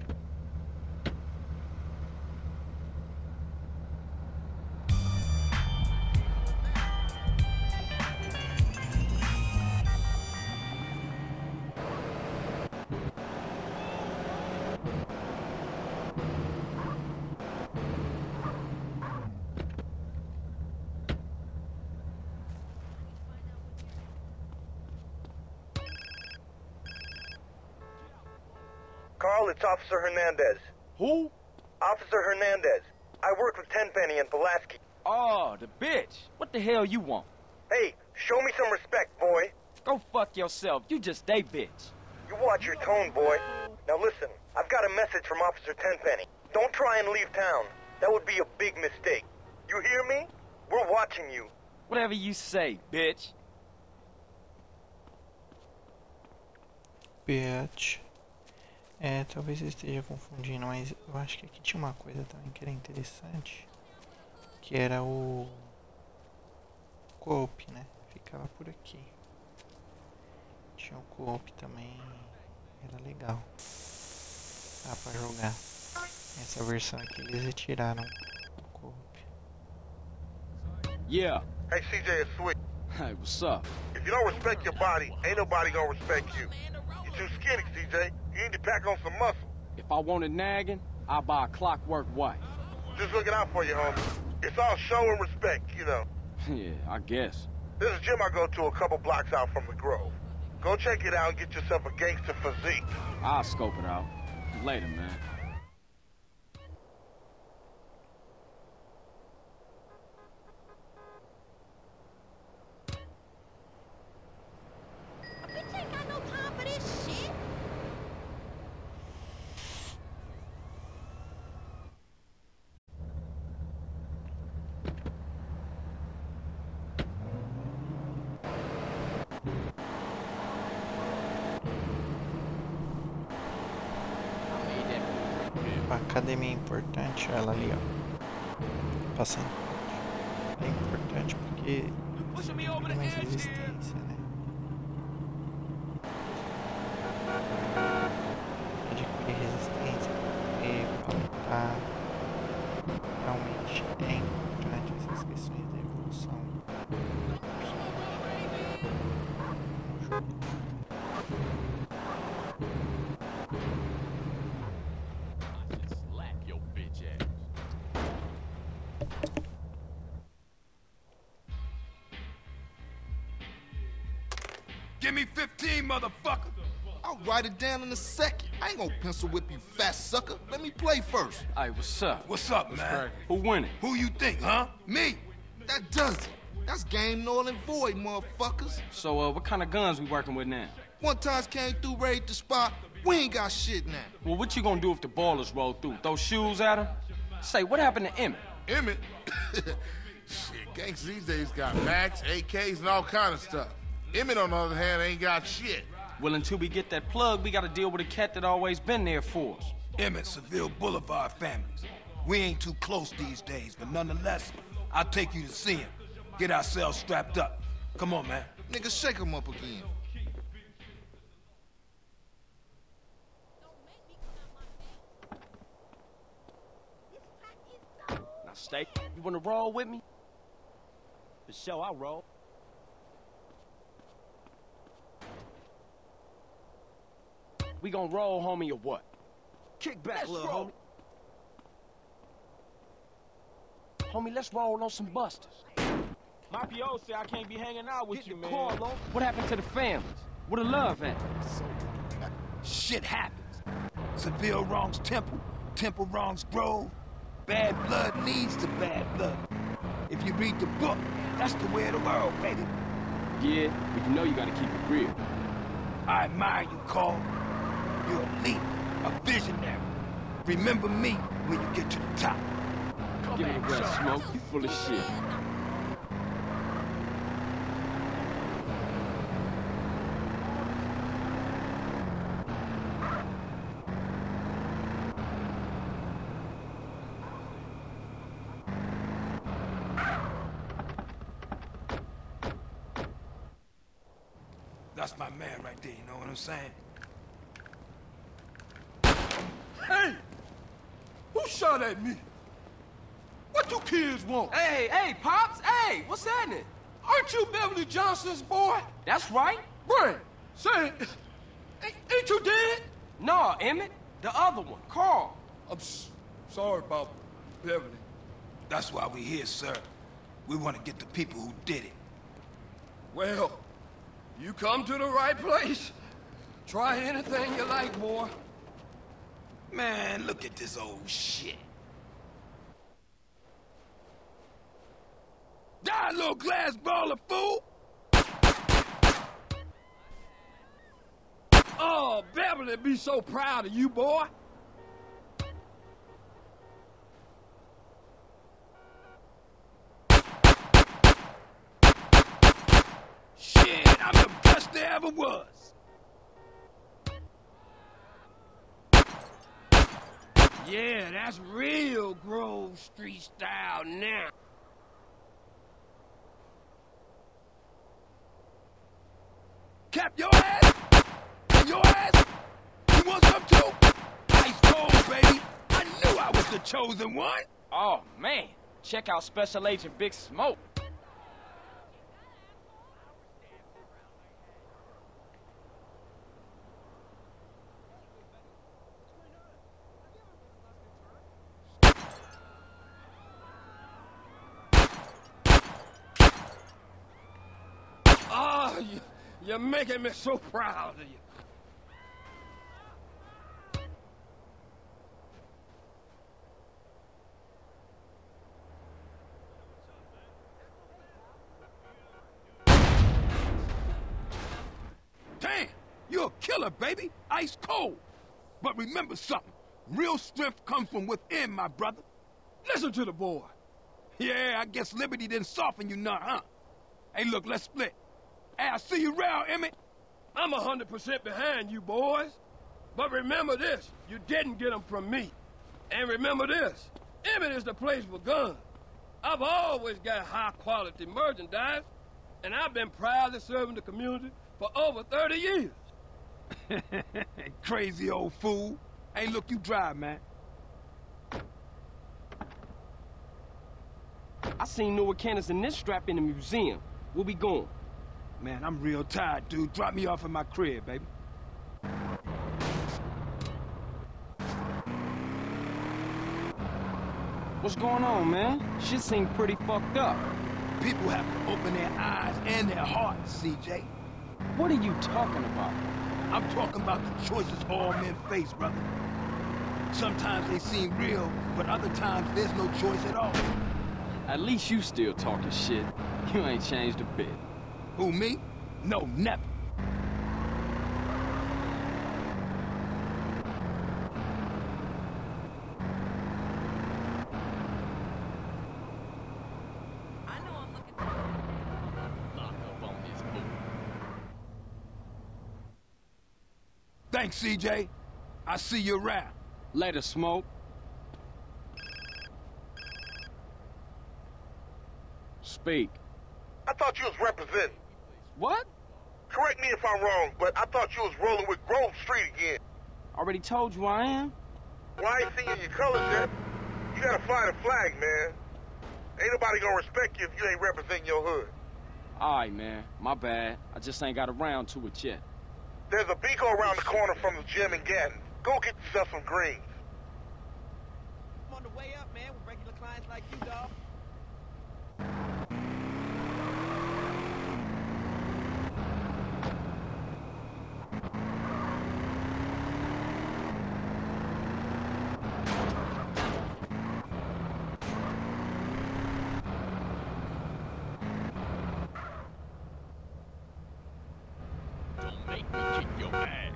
Carl, it's Officer Hernandez. Who? Officer Hernandez. I work with Tenpenny and Pulaski. Oh, the bitch. What the hell you want? Hey, show me some respect, boy. Go fuck yourself. You just a bitch. You watch your tone, boy. Now listen, I've got a message from Officer Tenpenny. Don't try and leave town. That would be a big mistake. You hear me? We're watching you. Whatever you say, bitch. Bitch. É, talvez eu esteja confundindo, mas eu acho que aqui tinha uma coisa também que era interessante. Que era o... Co-op, né? Ficava por aqui. Tinha o co-op também. Era legal. Dá pra jogar. Essa versão aqui eles retiraram o co-op. Yeah. Hey, C J, it's Sweet. Hey, what's up? If you don't respect your body, ain't nobody gonna respect you. You're too skinny, C J. You need to pack on some muscle. If I wanted nagging, I'd buy a clockwork wife. Just looking out for you, homie. It's all show and respect, you know. Yeah, I guess. There's a gym I go to a couple blocks out from the Grove. Go check it out and get yourself a gangster physique. I'll scope it out. Later, man. Bitch ain't got no time for this shit. A academia é importante, ela ali, ó. Passando. É importante porque tem mais resistência, né? Adquirir resistência e pautar. Realmente é importante essas questões da evolução. Give me fifteen, motherfucker! I'll write it down in a second. I ain't gonna pencil whip you, fat sucker. Let me play first. Hey, what's up? What's up, man? Who winning? Who you think, huh? Me? That does it. That's game null and void, motherfuckers. So, uh, what kind of guns we working with now? One times came through, raided the spot. We ain't got shit now. Well, what you gonna do if the ballers roll through? Throw shoes at them? Say, what happened to Emmett? Emmett? Shit, gangsters these days got Macs, A Ks, and all kind of stuff. Emmett, on the other hand, ain't got shit. Well, until we get that plug, we gotta deal with a cat that always been there for us. Emmett, Seville Boulevard families. We ain't too close these days, but nonetheless, I'll take you to see him. Get ourselves strapped up. Come on, man. Nigga, shake him up again. Now, Steak, you wanna roll with me? For sure, I'll roll. We gonna roll, homie, or what? Kick back, Let's little roll. homie. Homie, let's roll on some busters. My P O said I can't be hanging out with Get you, the man. car, Lo. What happened to the families? Where the love at? Shit happens. Seville wrongs Temple, Temple wrongs Grove. Bad blood leads to bad blood. If you read the book, that's the way of the world, baby. Yeah, but you know you gotta keep it real. I admire you, Carl. You're a leader, a visionary. Remember me when you get to the top. Give me a breath, Smoke. You full of shit. That's my man right there, you know what I'm saying? Hey! Who shot at me? What you kids want? Hey, hey, Pops! Hey, what's happening? Aren't you Beverly Johnson's boy? That's right. Brian, say, ain't, ain't you dead? No, Emmett. The other one, Carl. I'm s sorry about Beverly. That's why we're here, sir. We want to get the people who did it. Well, you come to the right place. Try anything you like, boy. Man, look at this old shit. Die, little glass ball of fool! Oh, Beverly be so proud of you, boy. Shit, I'm the best there ever was. Yeah, that's real Grove Street style now. Cap your ass! And your ass! You want some too? Ice cold, baby! I knew I was the chosen one! Oh, man. Check out Special Agent Big Smoke. Oh, you, you're making me so proud of you. real killer, baby. Ice cold. But remember something. Real strength comes from within, my brother. Listen to the boy. Yeah, I guess Liberty didn't soften you none, huh? Hey, look, let's split. Hey, I'll see you around, Emmett. I'm a hundred percent behind you, boys. But remember this, you didn't get them from me. And remember this, Emmett is the place for guns. I've always got high-quality merchandise, and I've been proudly serving the community for over thirty years. Crazy old fool. Hey, look, you drive, man. I seen Noah Cannons and this strap in the museum. Where we going? Man, I'm real tired, dude. Drop me off at my crib, baby. What's going on, man? Shit seems pretty fucked up. People have to open their eyes and their hearts, C J. What are you talking about? I'm talking about the choices all men face, brother. Sometimes they seem real, but other times there's no choice at all. At least you still talking shit. You ain't changed a bit. Who, me? No, never. Thanks, C J. I'll see you around. Later, Smoke. Speak. I thought you was representing. What? Correct me if I'm wrong, but I thought you was rolling with Grove Street again. Already told you I am. Well, I ain't seen your colors yet. You gotta fly the flag, man. Ain't nobody gonna respect you if you ain't representing your hood. Alright, man. My bad. I just ain't got around to it yet. There's a Beaco around the corner from the gym in Gatton. Go get yourself some greens. I'm on the way up, man, with regular clients like you, dog. Don't make me kick your ass.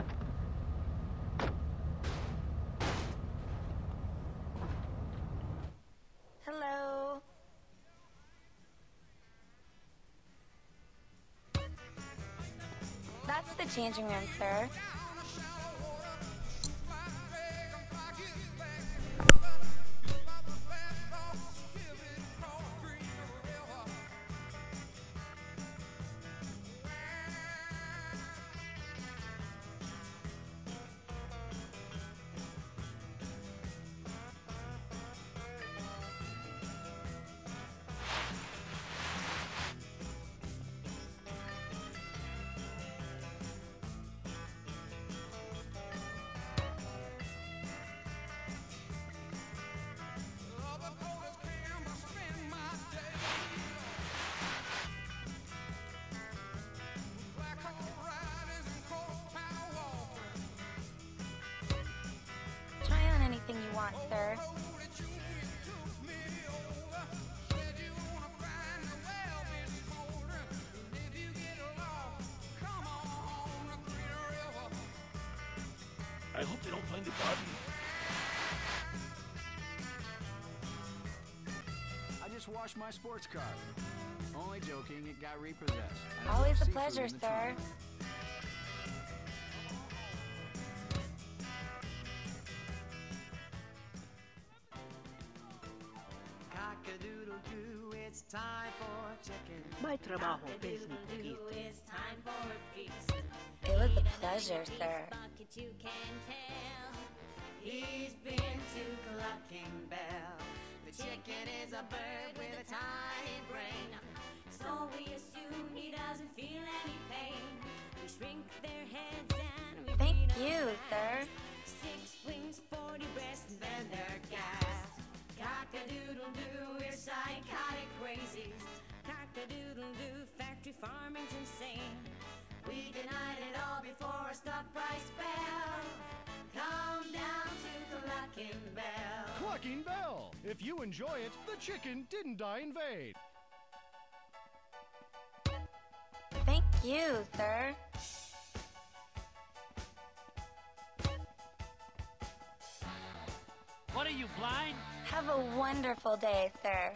Hello. That's the changing room, sir. Try on anything you want, sir. I hope they don't find the body. I just washed my sports car. Only joking, it got repossessed. I Always a love seafood pleasure, in the sir. trunk. Cock-a-doodle-doo, it's time for chicken. May trabaho, business. It's time for a feast. It was a pleasure, sir. Bucket you can tell. He's been to Clucking-Bell. The chicken is a bird with a tiny brain. So we assume he doesn't feel any pain. We shrink their heads and we Thank beat 'em you, fast. sir. Six wings, forty breasts, and then they're gassed. Cock-a-doodle-doo, we're psychotic crazies. Cock-a-doodle-doo, factory farming's insane. We denied it all before our stock price fell. Come down to Clucking-Bell. Clucking-Bell. If you enjoy it, the chicken didn't die in vain. Thank you, sir. are you, blind? Have a wonderful day, sir.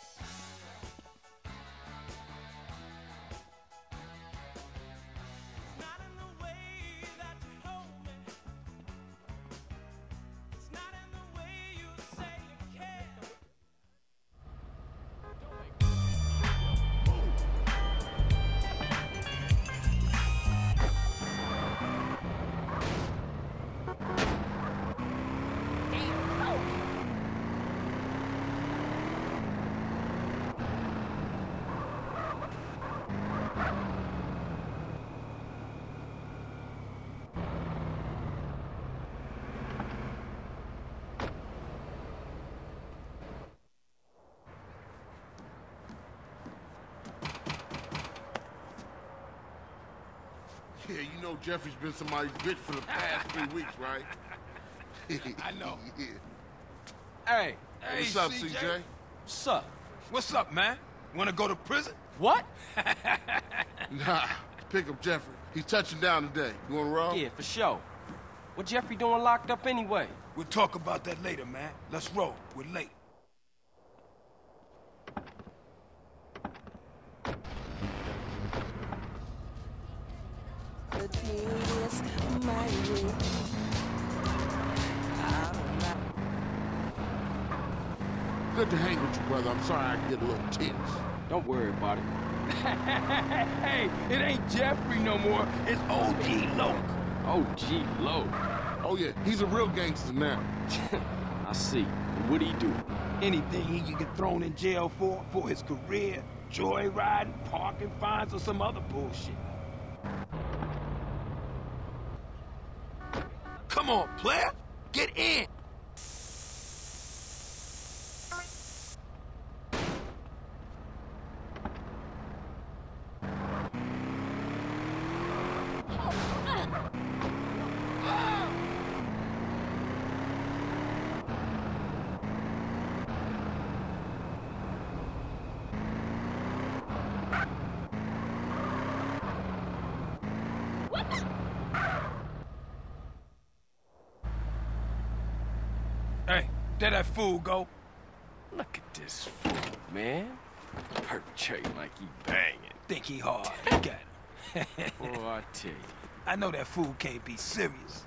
Yeah, you know Jeffrey's been somebody's bitch for the past three weeks, right? I know. Yeah. Hey, Hey, what's hey, up, C J? C J? What's up? What's up, man? Wanna go to prison? What? Nah, pick up Jeffrey. He's touching down today. You wanna roll? Yeah, for sure. What Jeffrey doing locked up anyway? We'll talk about that later, man. Let's roll. We're late. Good to hang with you, brother. I'm sorry I get a little tense. Don't worry about it. Hey, it ain't Jeffrey no more. It's O G Loc. O G Loc. Oh, yeah. He's a real gangster now. I see. What do you do? Anything he can get thrown in jail for, for his career, joyriding, parking fines, or some other bullshit. Come on, player. Get in. Hey, there that fool go. Look at this fool, man. Perpetrating like he banging. Think he hard. Look at him. Boy, I tell you. I know that fool can't be serious.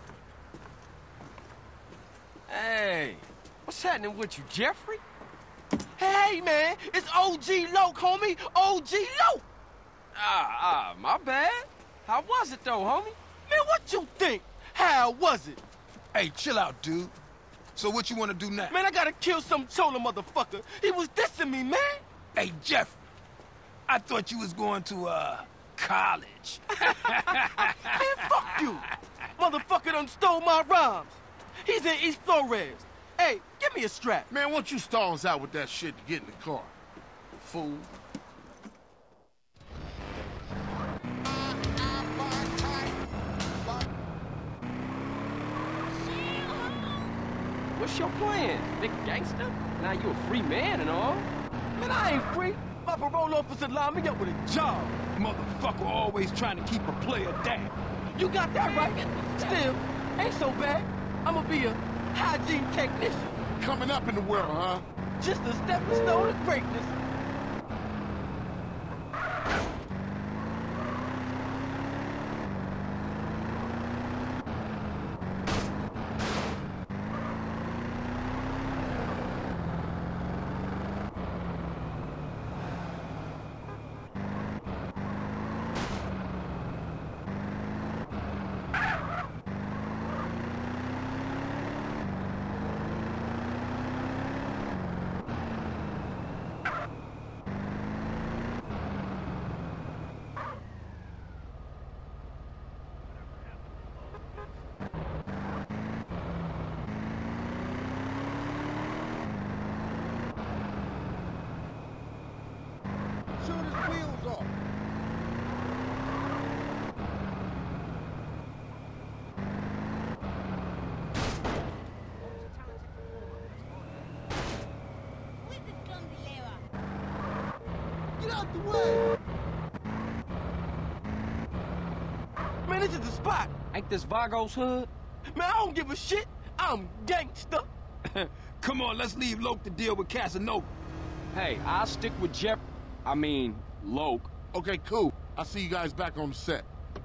Hey, what's happening with you, Jeffrey? Hey, man, it's O G Loc, homie. O G Loc. Ah, ah, my bad. How was it, though, homie? Man, what you think? How was it? Hey, chill out, dude. So what you want to do now? Man, I gotta kill some chola motherfucker. He was dissing me, man. Hey, Jeff, I thought you was going to, uh, college. Man, fuck you. Motherfucker done stole my rhymes. He's in East Flores. Hey, give me a strap. Man, why don't you stall us out with that shit to get in the car? Fool. What's your plan, big gangster? Now you a free man and all. Man, I ain't free. My parole officer lined me up with a job. Motherfucker always trying to keep a player down. You got that right. Still, ain't so bad. I'ma be a hygiene technician. Coming up in the world, huh? Just a stepping stone to greatness. Man, this is the spot. Ain't this Vago's hood? Man, I don't give a shit. I'm gangster. Come on, let's leave Loke to deal with Casanova. Hey, I'll stick with Jeff... I mean, Loke. Okay, cool. I'll see you guys back on the set.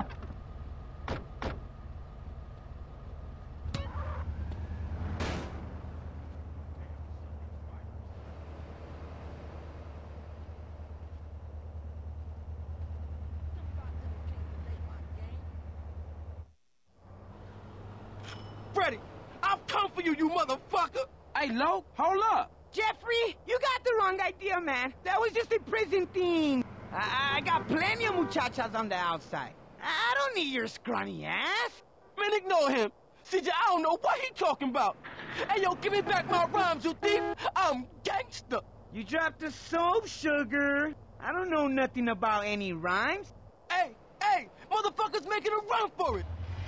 Freddy, I've come for you, you motherfucker! Hey, Loke, hold up. Jeffrey, you got the wrong idea, man. That was just a prison thing. I, I got plenty of muchachas on the outside. I don't need your scrawny ass. Man, ignore him. C J, I don't know what he talking about. Hey, yo, give me back my rhymes, you thief. I'm gangster. You dropped the soap, sugar. I don't know nothing about any rhymes. Hey, hey, motherfuckers making a run for it.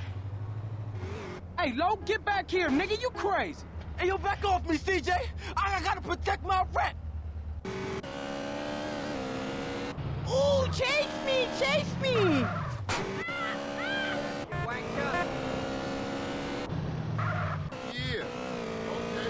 Hey, Loke, get back here, nigga. You crazy. Hey, yo, back off me, C J. I, I gotta protect my rent. Ooh, chase me, chase me. Yeah, okay.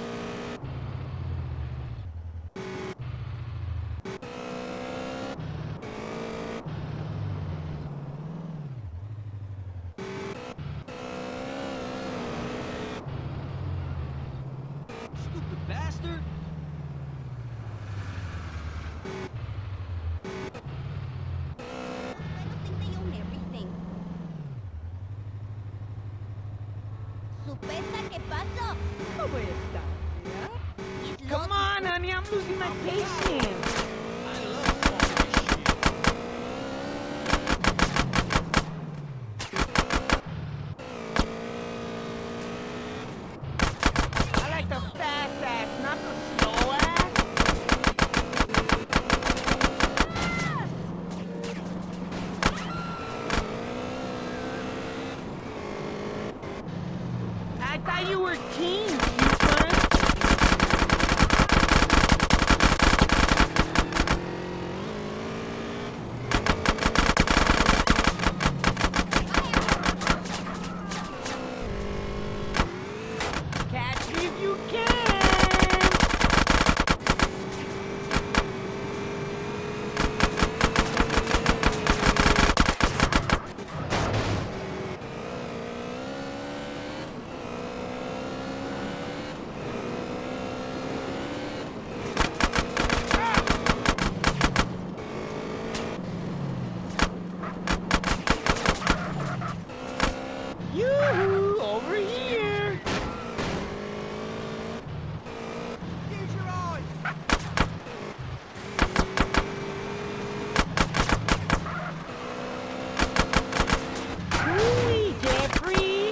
Stupid bastard. Come on, honey, I'm losing my patience. I like the fast ass, not the slow ass. I thought you were king, Cooper. Catch me if you can. Yoo-hoo, over here. Use your eyes. Hooey, Jeffrey.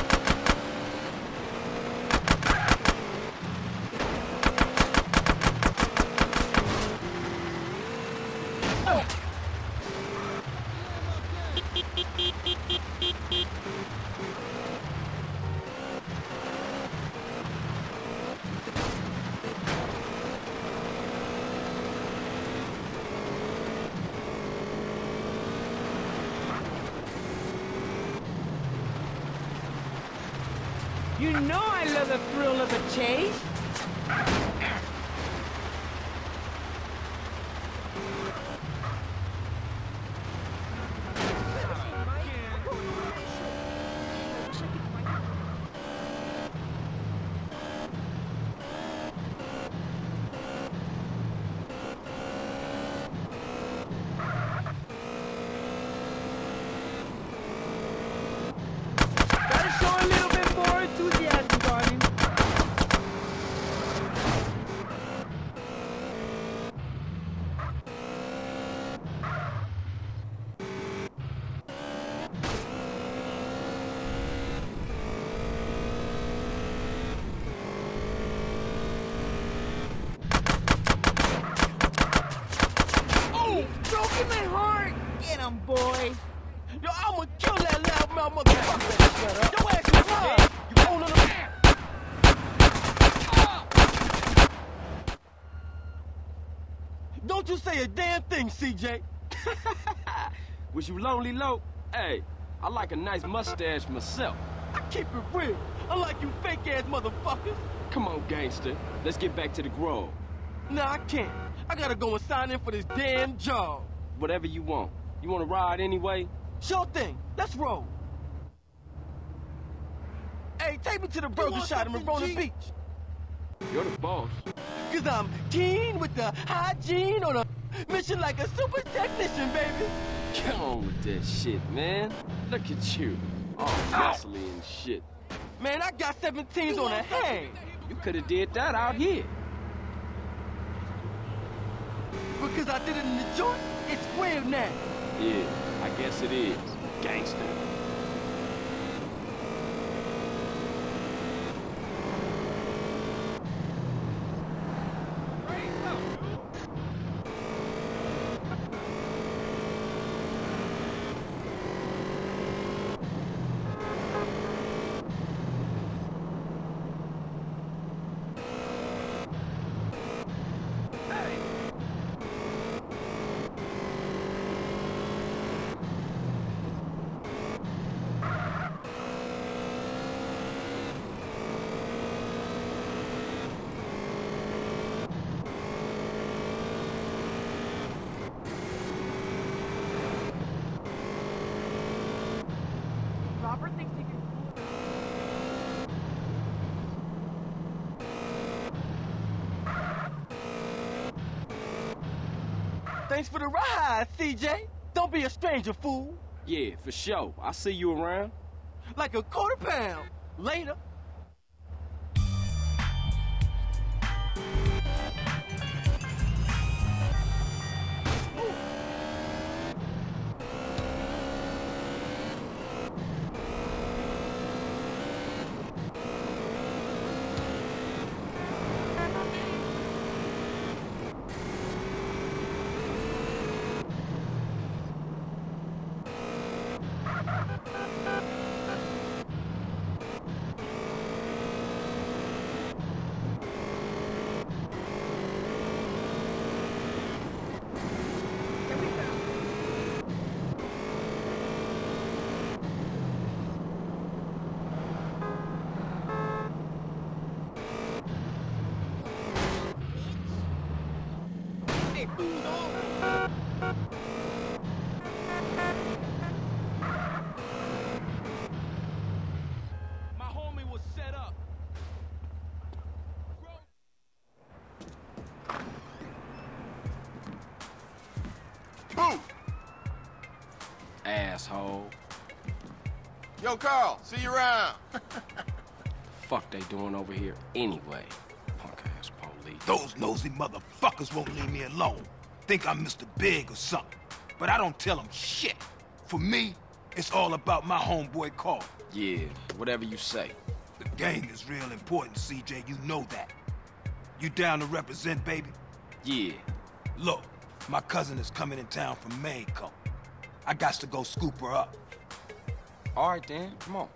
You know I love the thrill of a chase. Gotta show a little bit more enthusiasm, darling. Oh, broken my heart. Get him, boy. Yo, I'ma kill that loudmouth motherfucker. Your ass is wrong. You own on the... Don't you say a damn thing, C J. Was you lonely, Loke? Hey, I like a nice mustache myself. I keep it real. Unlike you fake-ass motherfuckers. Come on, gangster. Let's get back to the Grove. Nah, I can't. I gotta go and sign in for this damn job. Whatever you want. You want to ride anyway? Sure thing. Let's roll. Hey, take me to the burger shop in Verona Beach. You're the boss. Cause I'm keen with the hygiene on a mission like a super technician, baby. Come on with that shit, man. Look at you. All muscly and shit. Man, I got seventeens on a hang. You could have did that out here. Because I did it in the joint, it's square now. Yeah, I guess it is. Gangster. Robert thinks he can fool. Thanks for the ride, C J. Don't be a stranger, fool. Yeah, for sure. I'll see you around. Like a quarter pound. Later. My homie was set up. Boo! Asshole. Yo, Carl, see you around. Fuck they doing over here anyway? Punk-ass police. Those nosy motherfuckers won't leave me alone. Think I'm Mister Big or something. But I don't tell them shit. For me, it's all about my homeboy Carl. Yeah, whatever you say. The gang is real important, C J. You know that. You down to represent, baby? Yeah. Look, my cousin is coming in town from Mexico. I got to go scoop her up. All right, then. Come on.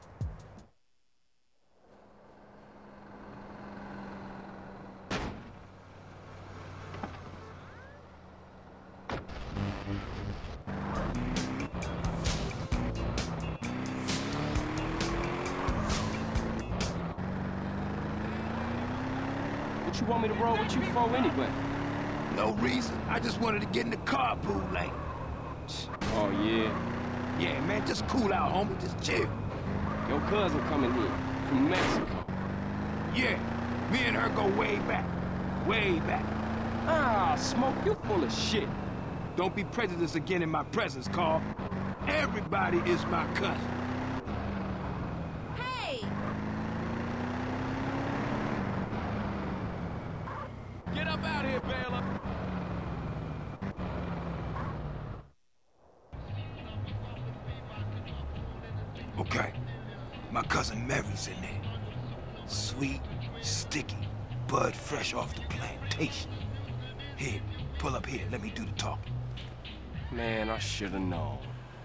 What you want me to roll with you for anyway? No reason. I just wanted to get in the carpool lane. Oh, yeah? Yeah, man, just cool out, homie. Just chill. Your cousin coming here from Mexico. Yeah, me and her go way back. Way back. Ah, Smoke, you full of shit. Don't be prejudiced again in my presence, Carl. Everybody is my cousin. Hey! Get up out here, Baylor. Okay. My cousin Mary's in there. Sweet, sticky, bud fresh off the plantation. Here, pull up here. Let me do the talking. Man, I should have known.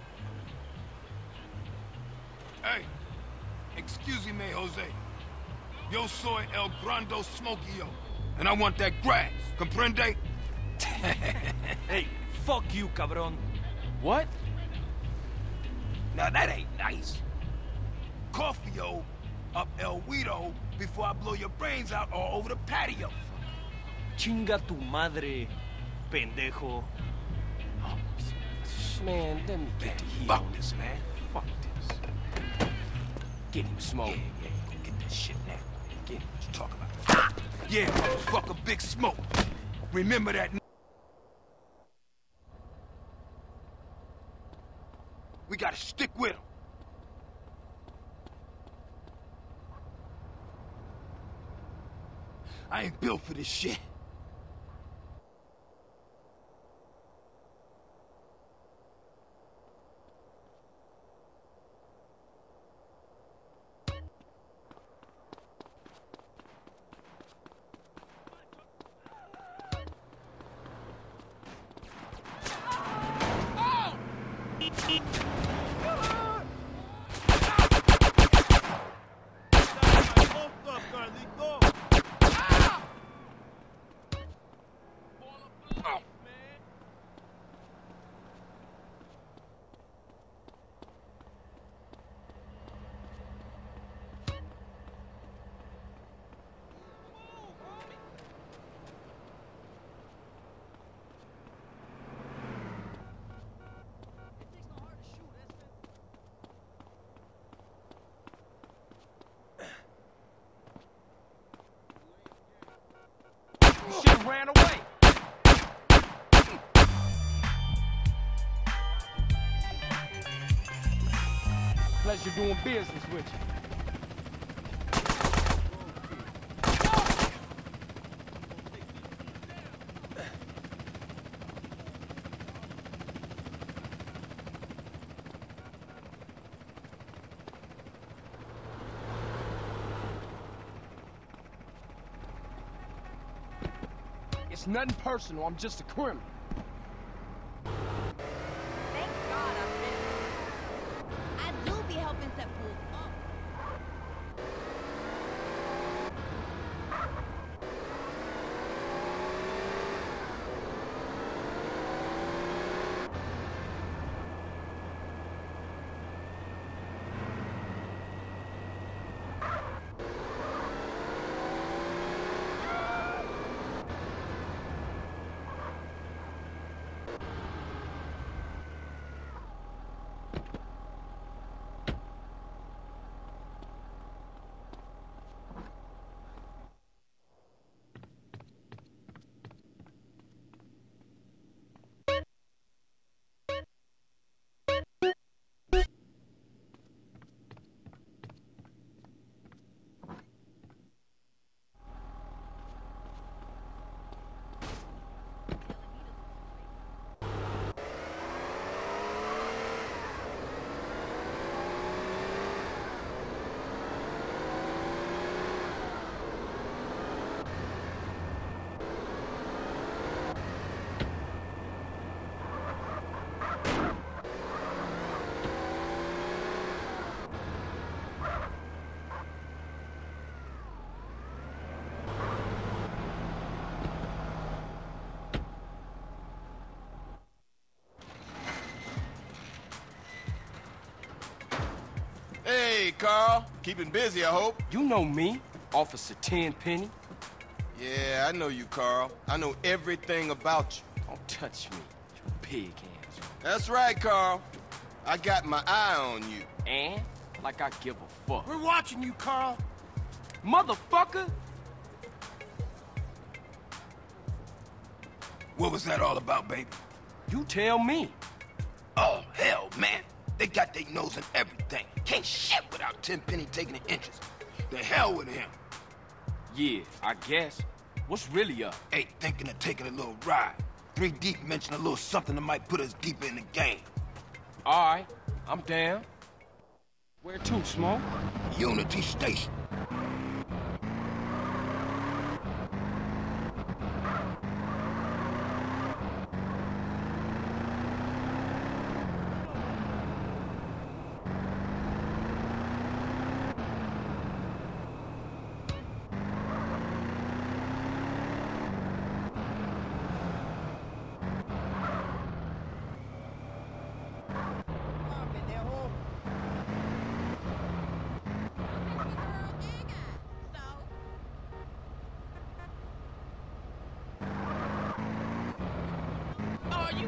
Hey, excuse me, Jose. Yo soy el grando smokio. And I want that grass. Comprende? Hey, fuck you, cabron. What? Now that ain't nice. Coffee-o up El Guido before I blow your brains out all over the patio. Chinga tu madre, pendejo. Oh, man, let me get the heat Fuck on this, man. Fuck this. Get him, Smoke. Yeah, yeah, go get that shit now. Get him. What you talking about? Yeah, motherfucker, Big Smoke. Remember that. We gotta stick with him. I ain't built for this shit. You should've ran away. Pleasure doing business with you. It's nothing personal, I'm just a criminal. Thank God I'm finished. I do be helping set fools up. Hey, Carl. Keeping busy, I hope. You know me, Officer Tenpenny. Yeah, I know you, Carl. I know everything about you. Don't touch me, you pig hands. That's right, Carl. I got my eye on you. And? Like I give a fuck. We're watching you, Carl. Motherfucker! What was that all about, baby? You tell me. Oh, hell, man. They got their nose in everything. Can't shit without Tenpenny taking an interest. The hell with him. Yeah, I guess. What's really up? Hey, thinking of taking a little ride. Three Deep mentioned a little something that might put us deeper in the game. All right, I'm down. Where to, Smoke? Unity Station.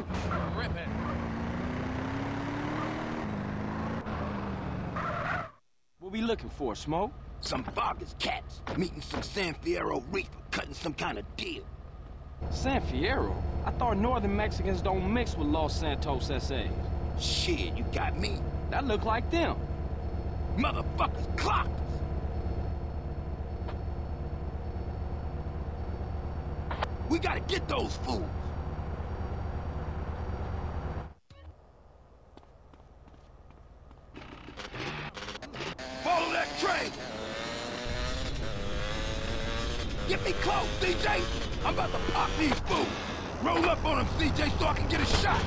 Rip it. What we looking for, Smoke? Some Vargas cats meeting some San Fierro reefer, cutting some kind of deal. San Fierro? I thought northern Mexicans don't mix with Los Santos S As. Shit, you got me. That look like them. Motherfuckers clocked us. We gotta get those fools. Follow that train. Get me close, C J. I'm about to pop these fools. Roll up on them, C J, so I can get a shot.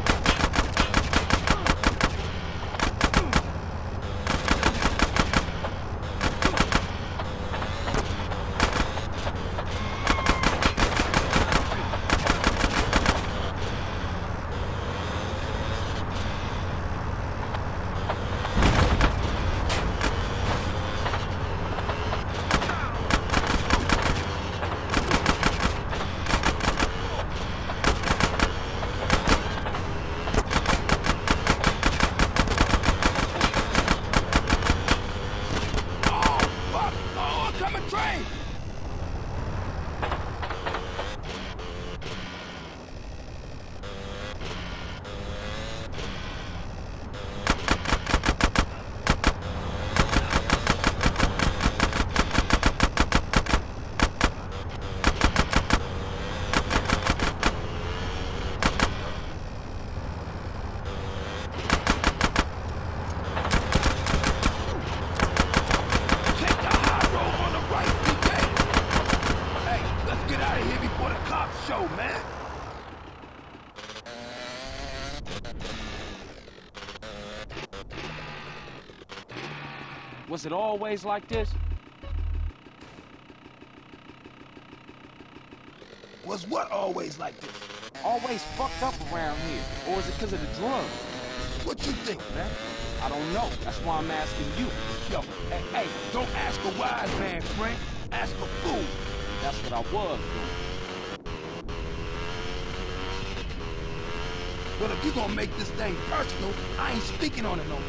Was it always like this? Was what always like this? Always fucked up around here. Or is it because of the drugs? What you think, man? I don't know. That's why I'm asking you. Yo, hey, hey, don't ask a wise man, Frank. Ask a fool. That's what I was doing. But if you gonna make this thing personal, I ain't speaking on it no more.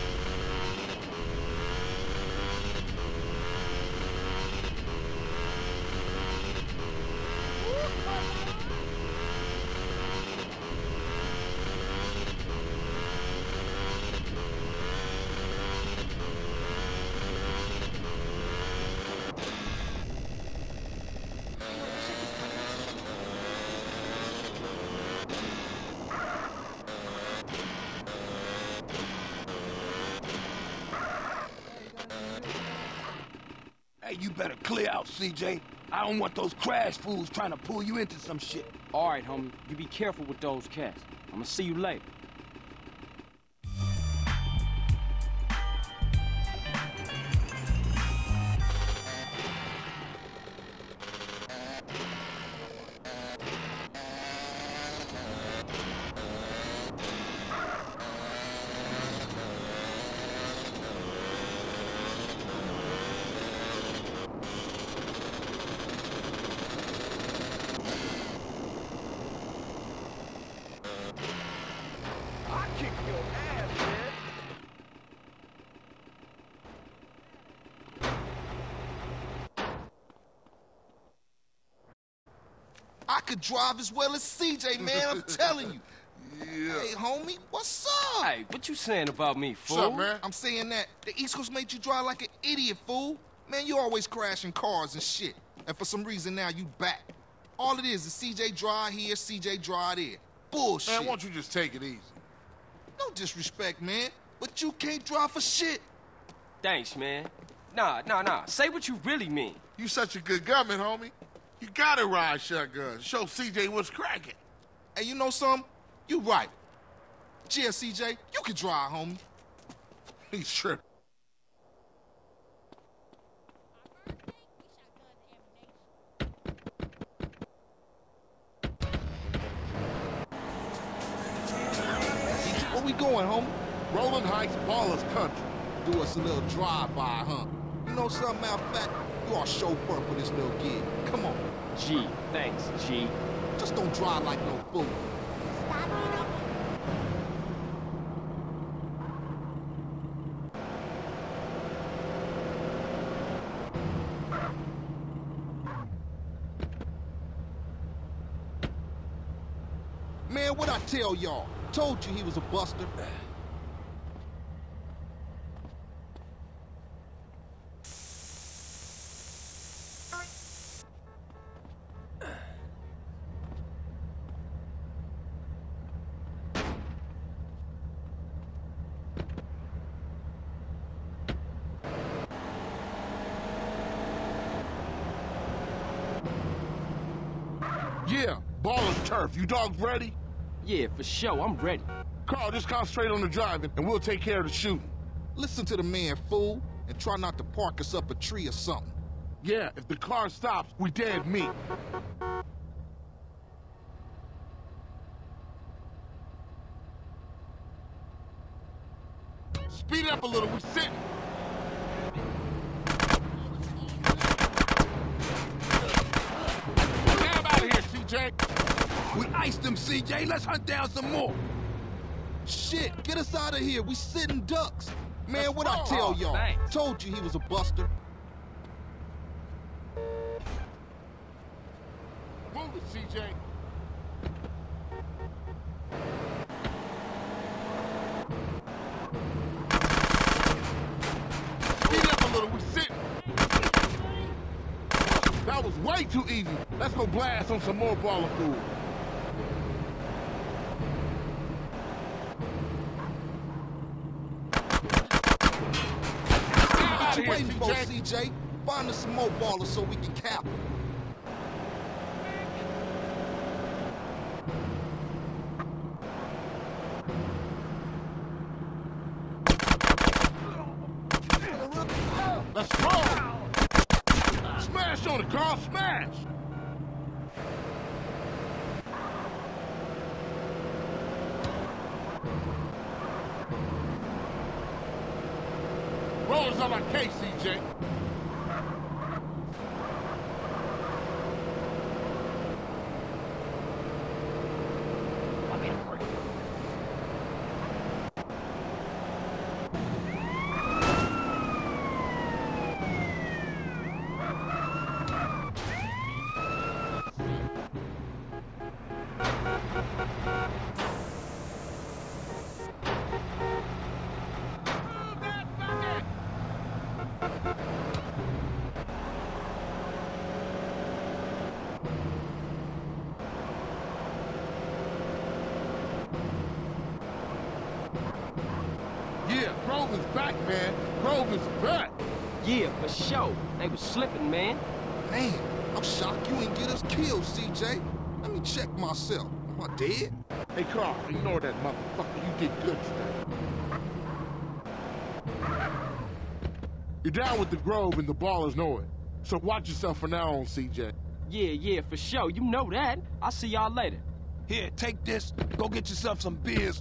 Hey, you better clear out, C J. I don't want those crash fools trying to pull you into some shit. All right, homie. You be careful with those cats. I'm gonna see you later. I could drive as well as C J, man, I'm telling you. Yeah. Hey, homie, what's up? Hey, what you saying about me, fool? What's up, man? I'm saying that the East Coast made you drive like an idiot, fool. Man, you always crashing cars and shit. And for some reason now you back. All it is is C J drive here, C J drive there. Bullshit. Man, why don't you just take it easy? No disrespect, man, but you can't drive for shit. Thanks, man. Nah, nah, nah. Say what you really mean. You such a good gunman, homie. You gotta ride shotguns. Show C J what's cracking. Hey, you know something? You right. Yeah, C J, you can drive, homie. He's tripping. Where we going, homie? Rolling Heights Ballers Country. Do us a little drive-by, huh? You know something, matter of fact, you are chauffeur for this little gig. Come on. G, thanks, G. Just don't drive like no fool. Stop Man, what'd I tell y'all? Told you he was a buster. Yeah, ball and turf. You dogs ready? Yeah, for sure. I'm ready. Carl, just concentrate on the driving, and we'll take care of the shooting. Listen to the man, fool, and try not to park us up a tree or something. Yeah, if the car stops, we dead meat. Speed up a little, we sitting. Get him out of here, C J. We iced them, C J. Let's hunt down some more. Shit, get us out of here. We sitting ducks. Man, what'd I Oh, tell y'all? thanks. Told you he was a buster. Move it, C J. Speed up a little, we sitting. That was way too easy. Let's go blast on some more baller food. What you waiting for, C J? Find us some more ballers so we can cap them. Let's roll! Smash on it, Carl, smash! Rollers on my case, C J. Yeah, Grove is back, man. Grove is back. Yeah, for sure. They was slipping, man. Man, I'm shocked you ain't get us killed, C J. Let me check myself. Am I dead? Hey, Carl, ignore that motherfucker. You did good today. You're down with the Grove and the ballers know it. So watch yourself from now on, C J. Yeah, yeah, for sure. You know that. I'll see y'all later. Here, take this. Go get yourself some beers.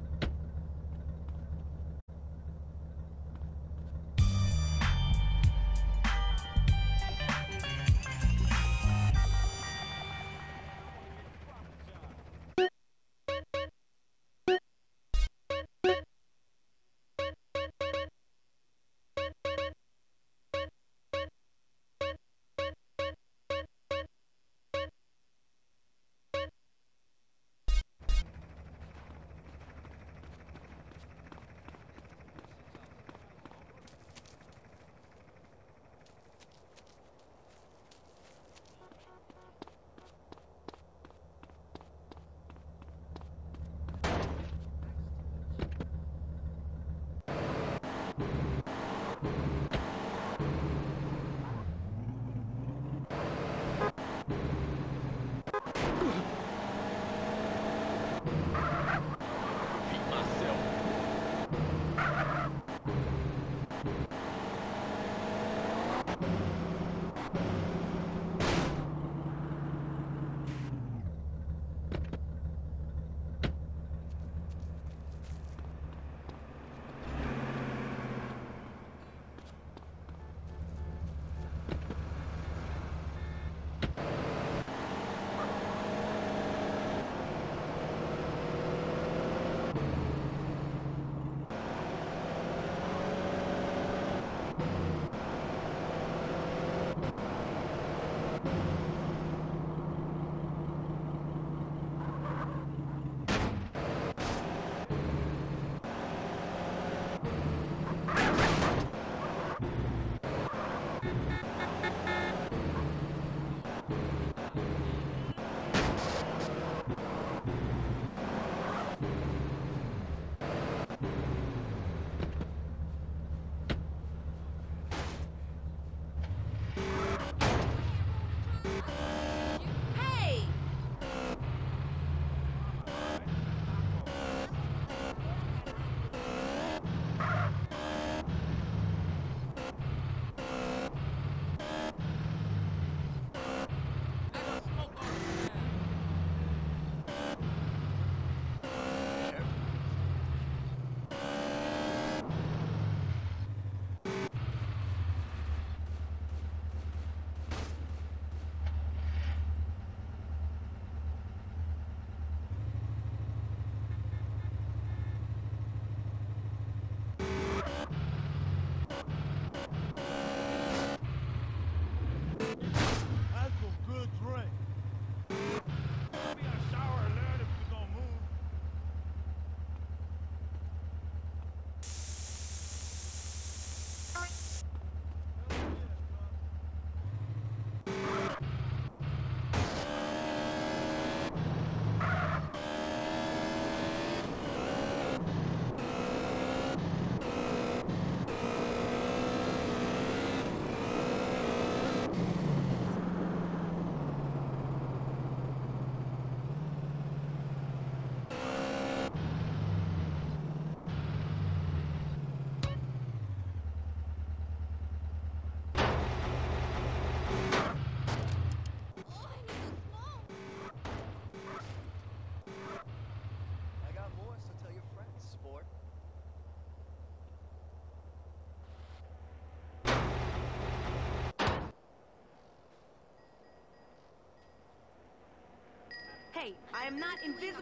Hey, I am not invisible.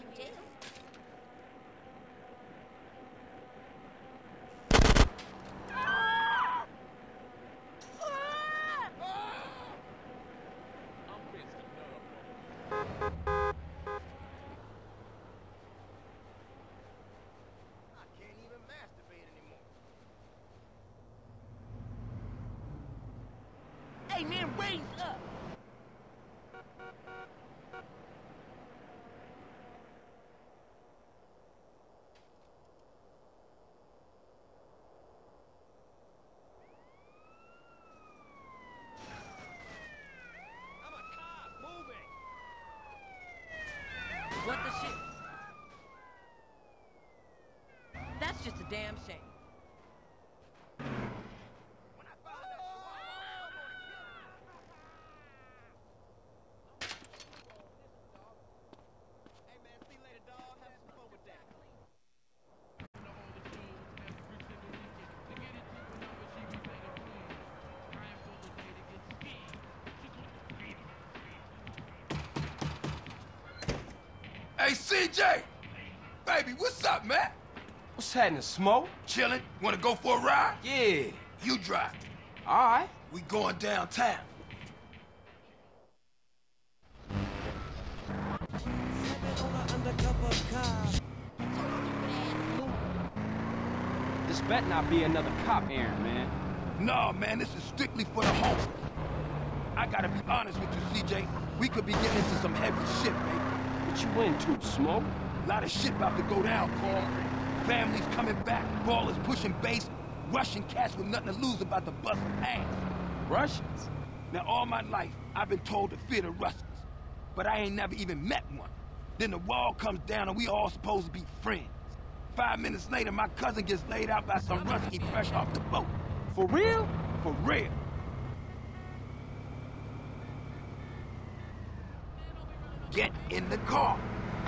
Hey, man, raise up! What the shit? That's just a damn shame. Hey, C J! Baby, what's up, man? What's happening, Smoke? Chillin'? Wanna go for a ride? Yeah. You drive. All right. We going downtown. This better not be another cop errand, man. No, man, this is strictly for the homies. I gotta be honest with you, C J. We could be getting into some heavy shit, baby. What you into, Smoke? A lot of shit about to go down, Carl. Families coming back, ballers pushing base, Russian cats with nothing to lose about to bust ass. Russians? Now, all my life, I've been told to fear the Russians, but I ain't never even met one. Then the wall comes down and we all supposed to be friends. Five minutes later, my cousin gets laid out by some Rusky fresh off the boat. For real? For real. Get in the car.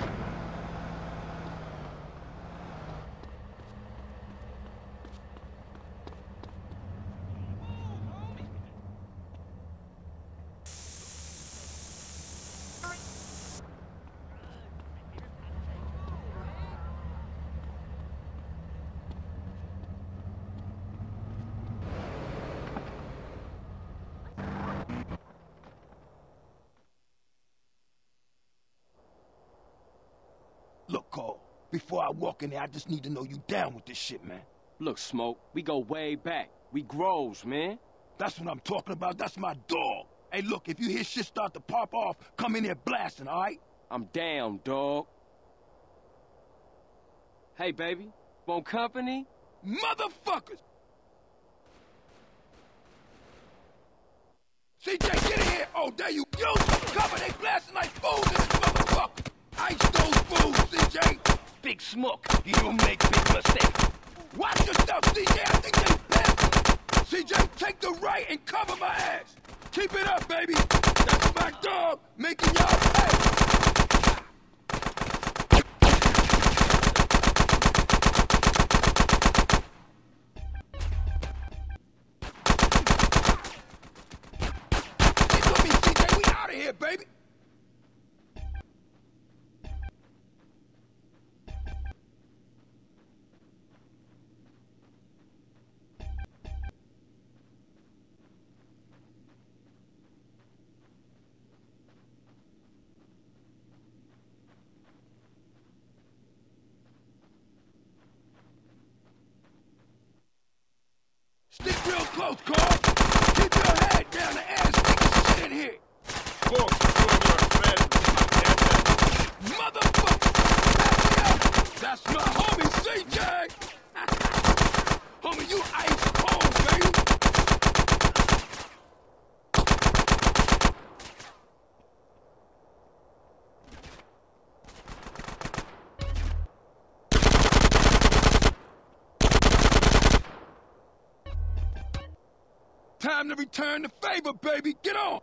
Look, Cole, before I walk in there, I just need to know you down with this shit, man. Look, Smoke, we go way back. We grows, man. That's what I'm talking about. That's my dog. Hey, look, if you hear shit start to pop off, come in here blasting, all right? I'm down, dog. Hey, baby, want company? Motherfuckers! C J, get in here! Oh, there you go! Cover, they blasting like fools in this motherfucker! Ice those fools, C J! Big Smoke, you don't make big mistakes. Watch yourself, C J, I think they blasting! C J, take the right and cover my ass! Keep it up, baby! That's my dog, making y'all pay! Here, baby. Stick real close, Carl. Keep your head down the ass. Stick shit in here. Motherfucker! That's my homie, C J! Homie, you ice cold, baby! Time to return the favor, baby! Get on!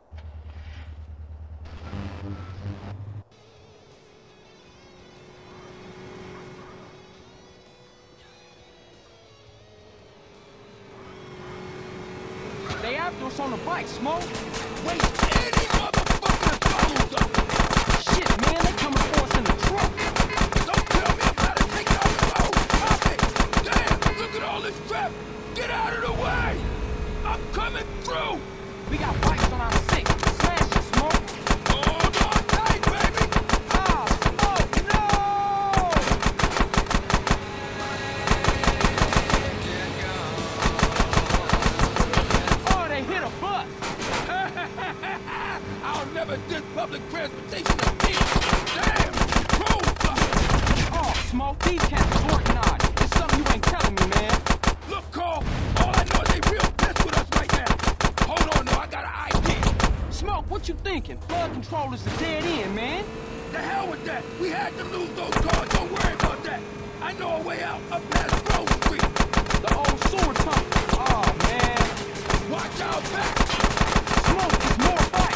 They after us on the bike, Smoke. Wait, any motherfucker follows us! Shit, ever did public transportation again. Damn, roadblock. Oh, Smoke, these cats are organized. It's something you ain't telling me, man. Look, Carl, all I know is they real pissed with us right now. Hold on, though, I got an idea. Smoke, what you thinking? Flood control is a dead end, man. The hell with that. We had to lose those cars. Don't worry about that. I know a way out up past Grove Street. The old sewer tunnel. Oh, man. Watch out back. Smoke, there's more fights.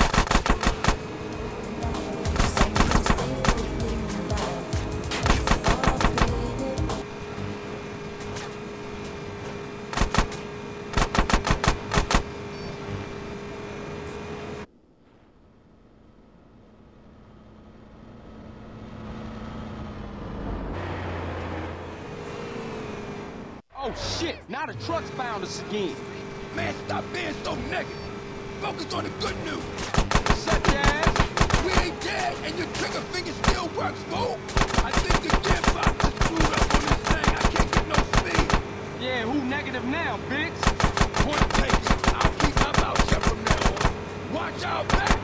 Oh, shit. Now the truck's found us again. Man, stop being so negative. Focus on the good news. Such as? We ain't dead, and your trigger finger still works, fool. I think the gearbox is screwed up on this thing. I can't get no speed. Yeah, who negative now, Biggs? Point taken. I'll keep my mouth shut from now on. Watch out back.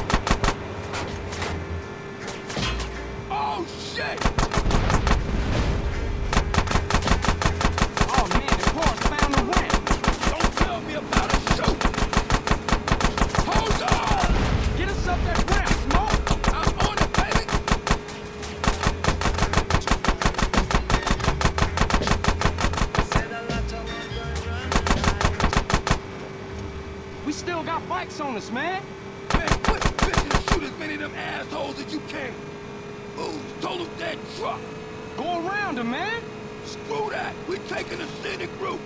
Oh, shit. Oh, man, the car's found the ramp. Don't tell me about a shoot. Hold on. Get us up that ramp, Smoke. I'm on it, baby. We still got bikes on us, man. Man, quit bitching and shoot as many of them assholes as you can. Ooh, total dead truck. Go around him, man. Screw that. We're taking a scenic route.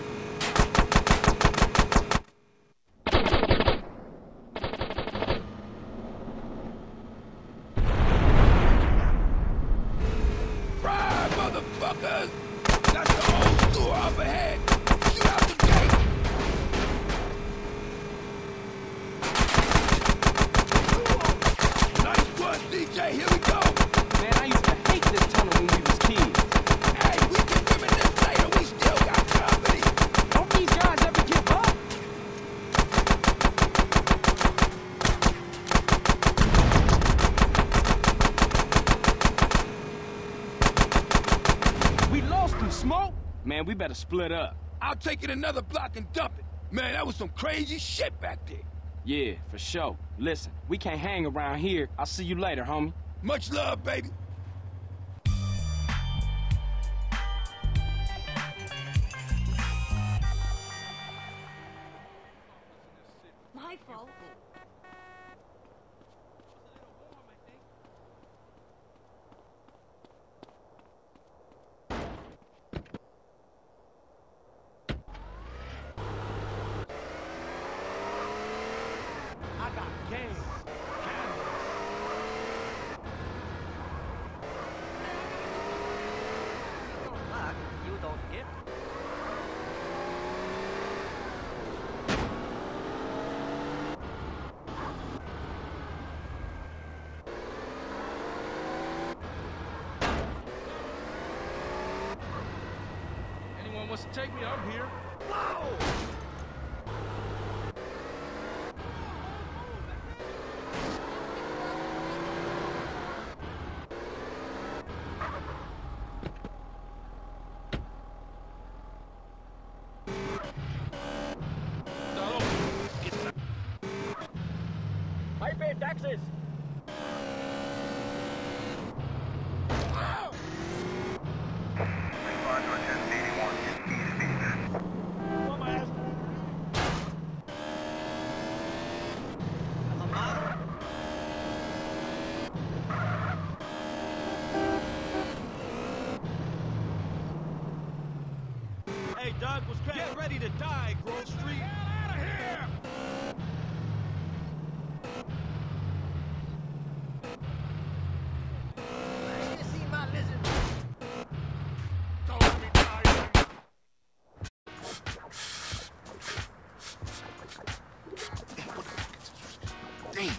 Ride, motherfuckers! That's the old sewer up ahead. Shoot out the gate. Nice one, D J. Here we go. Man, I used to hate this tunnel when we was kids. Hey, we can reminisce later. We still got company. Don't these guys ever give up? We lost him, Smoke. Man, we better split up. I'll take it another block and dump it. Man, that was some crazy shit back there. Yeah, for sure. Listen, we can't hang around here. I'll see you later, homie. Much love, baby. My fault. I got game. You don't get. Anyone wants to take me, I'm here. Whoa! I pay taxes. Hey, Doug, was get ready to die, Grove Street. Out of here! Let me see my lizard. Don't let me die. Damn.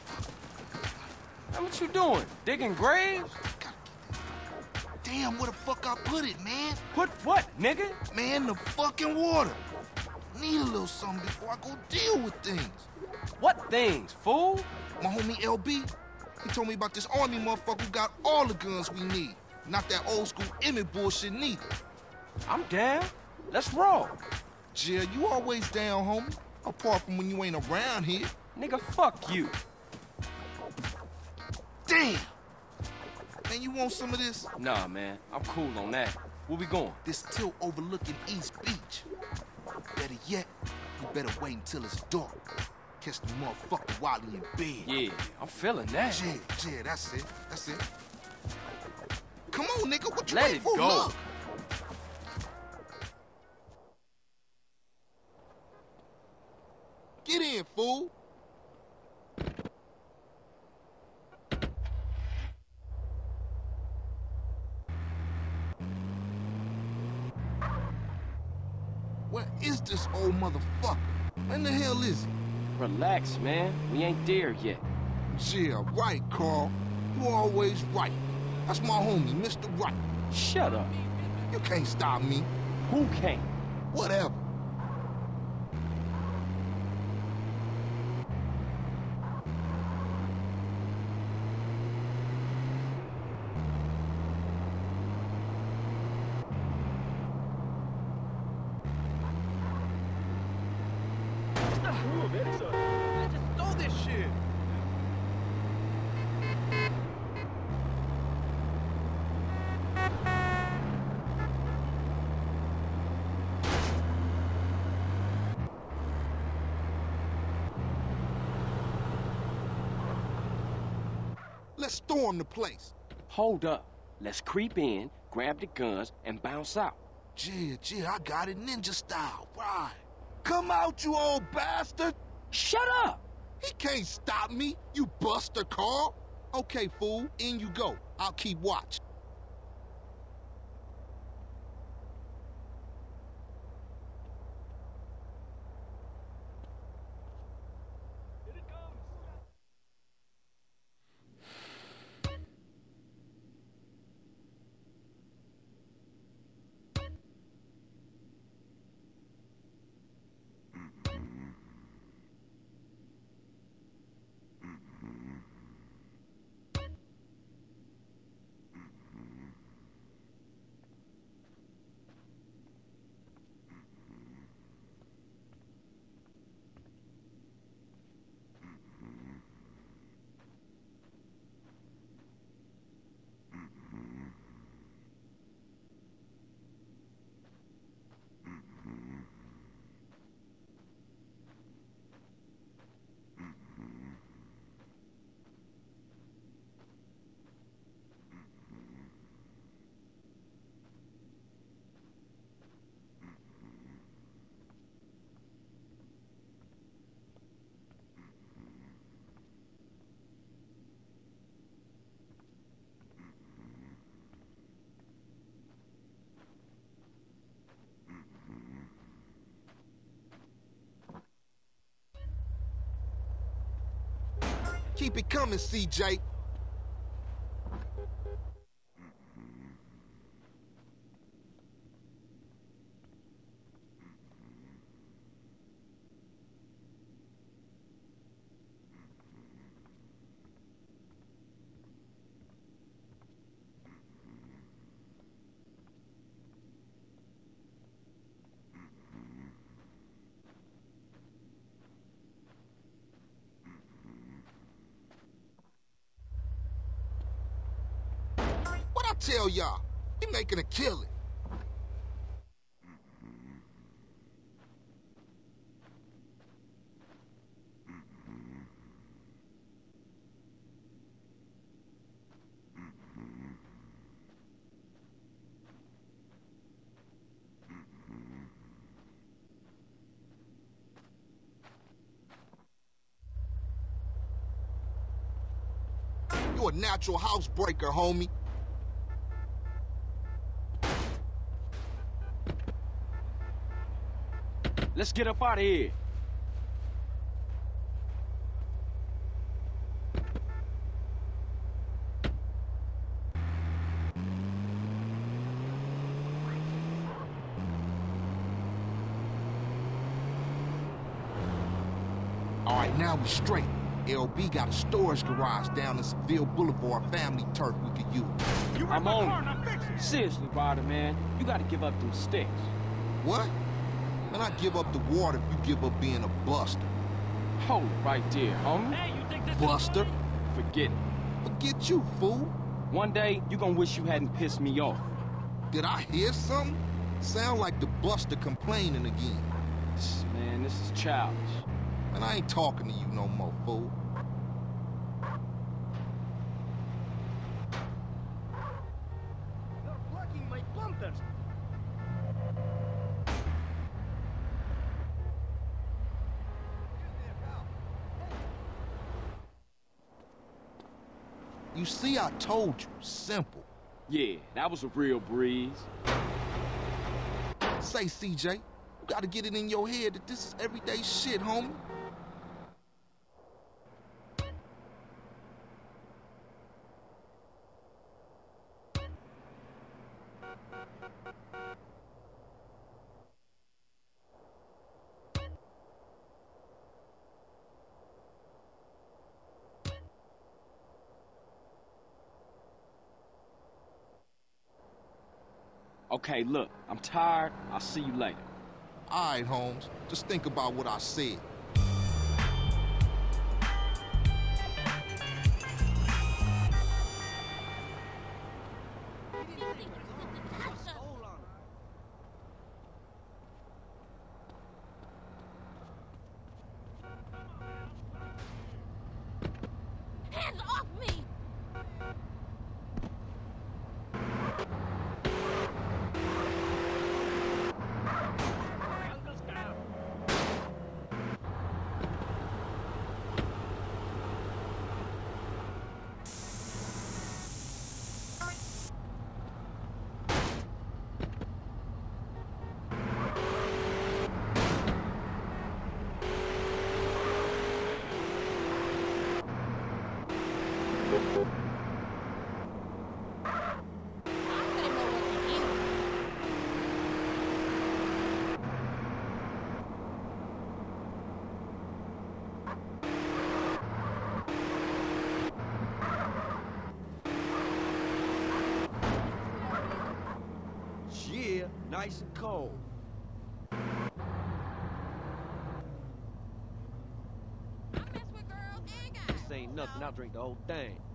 What you doing? Digging graves? Damn, where the fuck I put it, man? Put what, nigga? Man, the fucking water. Need a little something before I go deal with things. What things, fool? My homie L B, he told me about this army motherfucker who got all the guns we need. Not that old school Emmett bullshit neither. I'm down. Let's roll. Jill, you always down, homie. Apart from when you ain't around here. Nigga, fuck you. Damn! Man, you want some of this? Nah, man. I'm cool on that. Where we going? This tilt overlooking East Beach. Better yet, you better wait until it's dark. Catch the motherfucker while he in bed. Yeah, I'm feeling that. Yeah, yeah, that's it. That's it. Come on, nigga. What you Let waiting it for? go. Look. Get in, fool. Where is this old motherfucker? When the hell is he? Relax, man. We ain't there yet. Yeah, right, Carl. You always right. That's my homie, Mister Right. Shut up. You can't stop me. Who can't? Whatever. I just stole this shit. Let's storm the place. Hold up. Let's creep in, grab the guns, and bounce out. Yeah, yeah, I got it ninja style. Right. Come out, you old bastard! Shut up! He can't stop me, you buster, Carl. Okay, fool, in you go. I'll keep watch. Keep it coming, C J. Tell y'all, he making a killing. You a natural housebreaker, homie. Let's get up out of here. All right, now we straight. L B got a storage garage down in Seville Boulevard, family turf we could use. You I'm on it. Seriously, Ryder, man. You gotta give up them sticks. What? Man, I give up the water if you give up being a buster. Hold it right there, homie. Hey, you think this Buster? Forget it. Forget you, fool. One day, you gonna wish you hadn't pissed me off. Did I hear something? Sound like the buster complaining again. Man, this is childish. Man, I ain't talking to you no more, fool. You're blocking my bumpers. You see, I told you. Simple. Yeah, that was a real breeze. Say, C J, you gotta get it in your head that this is everyday shit, homie. Okay, look, I'm tired. I'll see you later. All right, Holmes. Just think about what I said. Hands off me! Yeah, nice and cold. I mess with girls and guys. This ain't nothing, I'll drink the whole thing.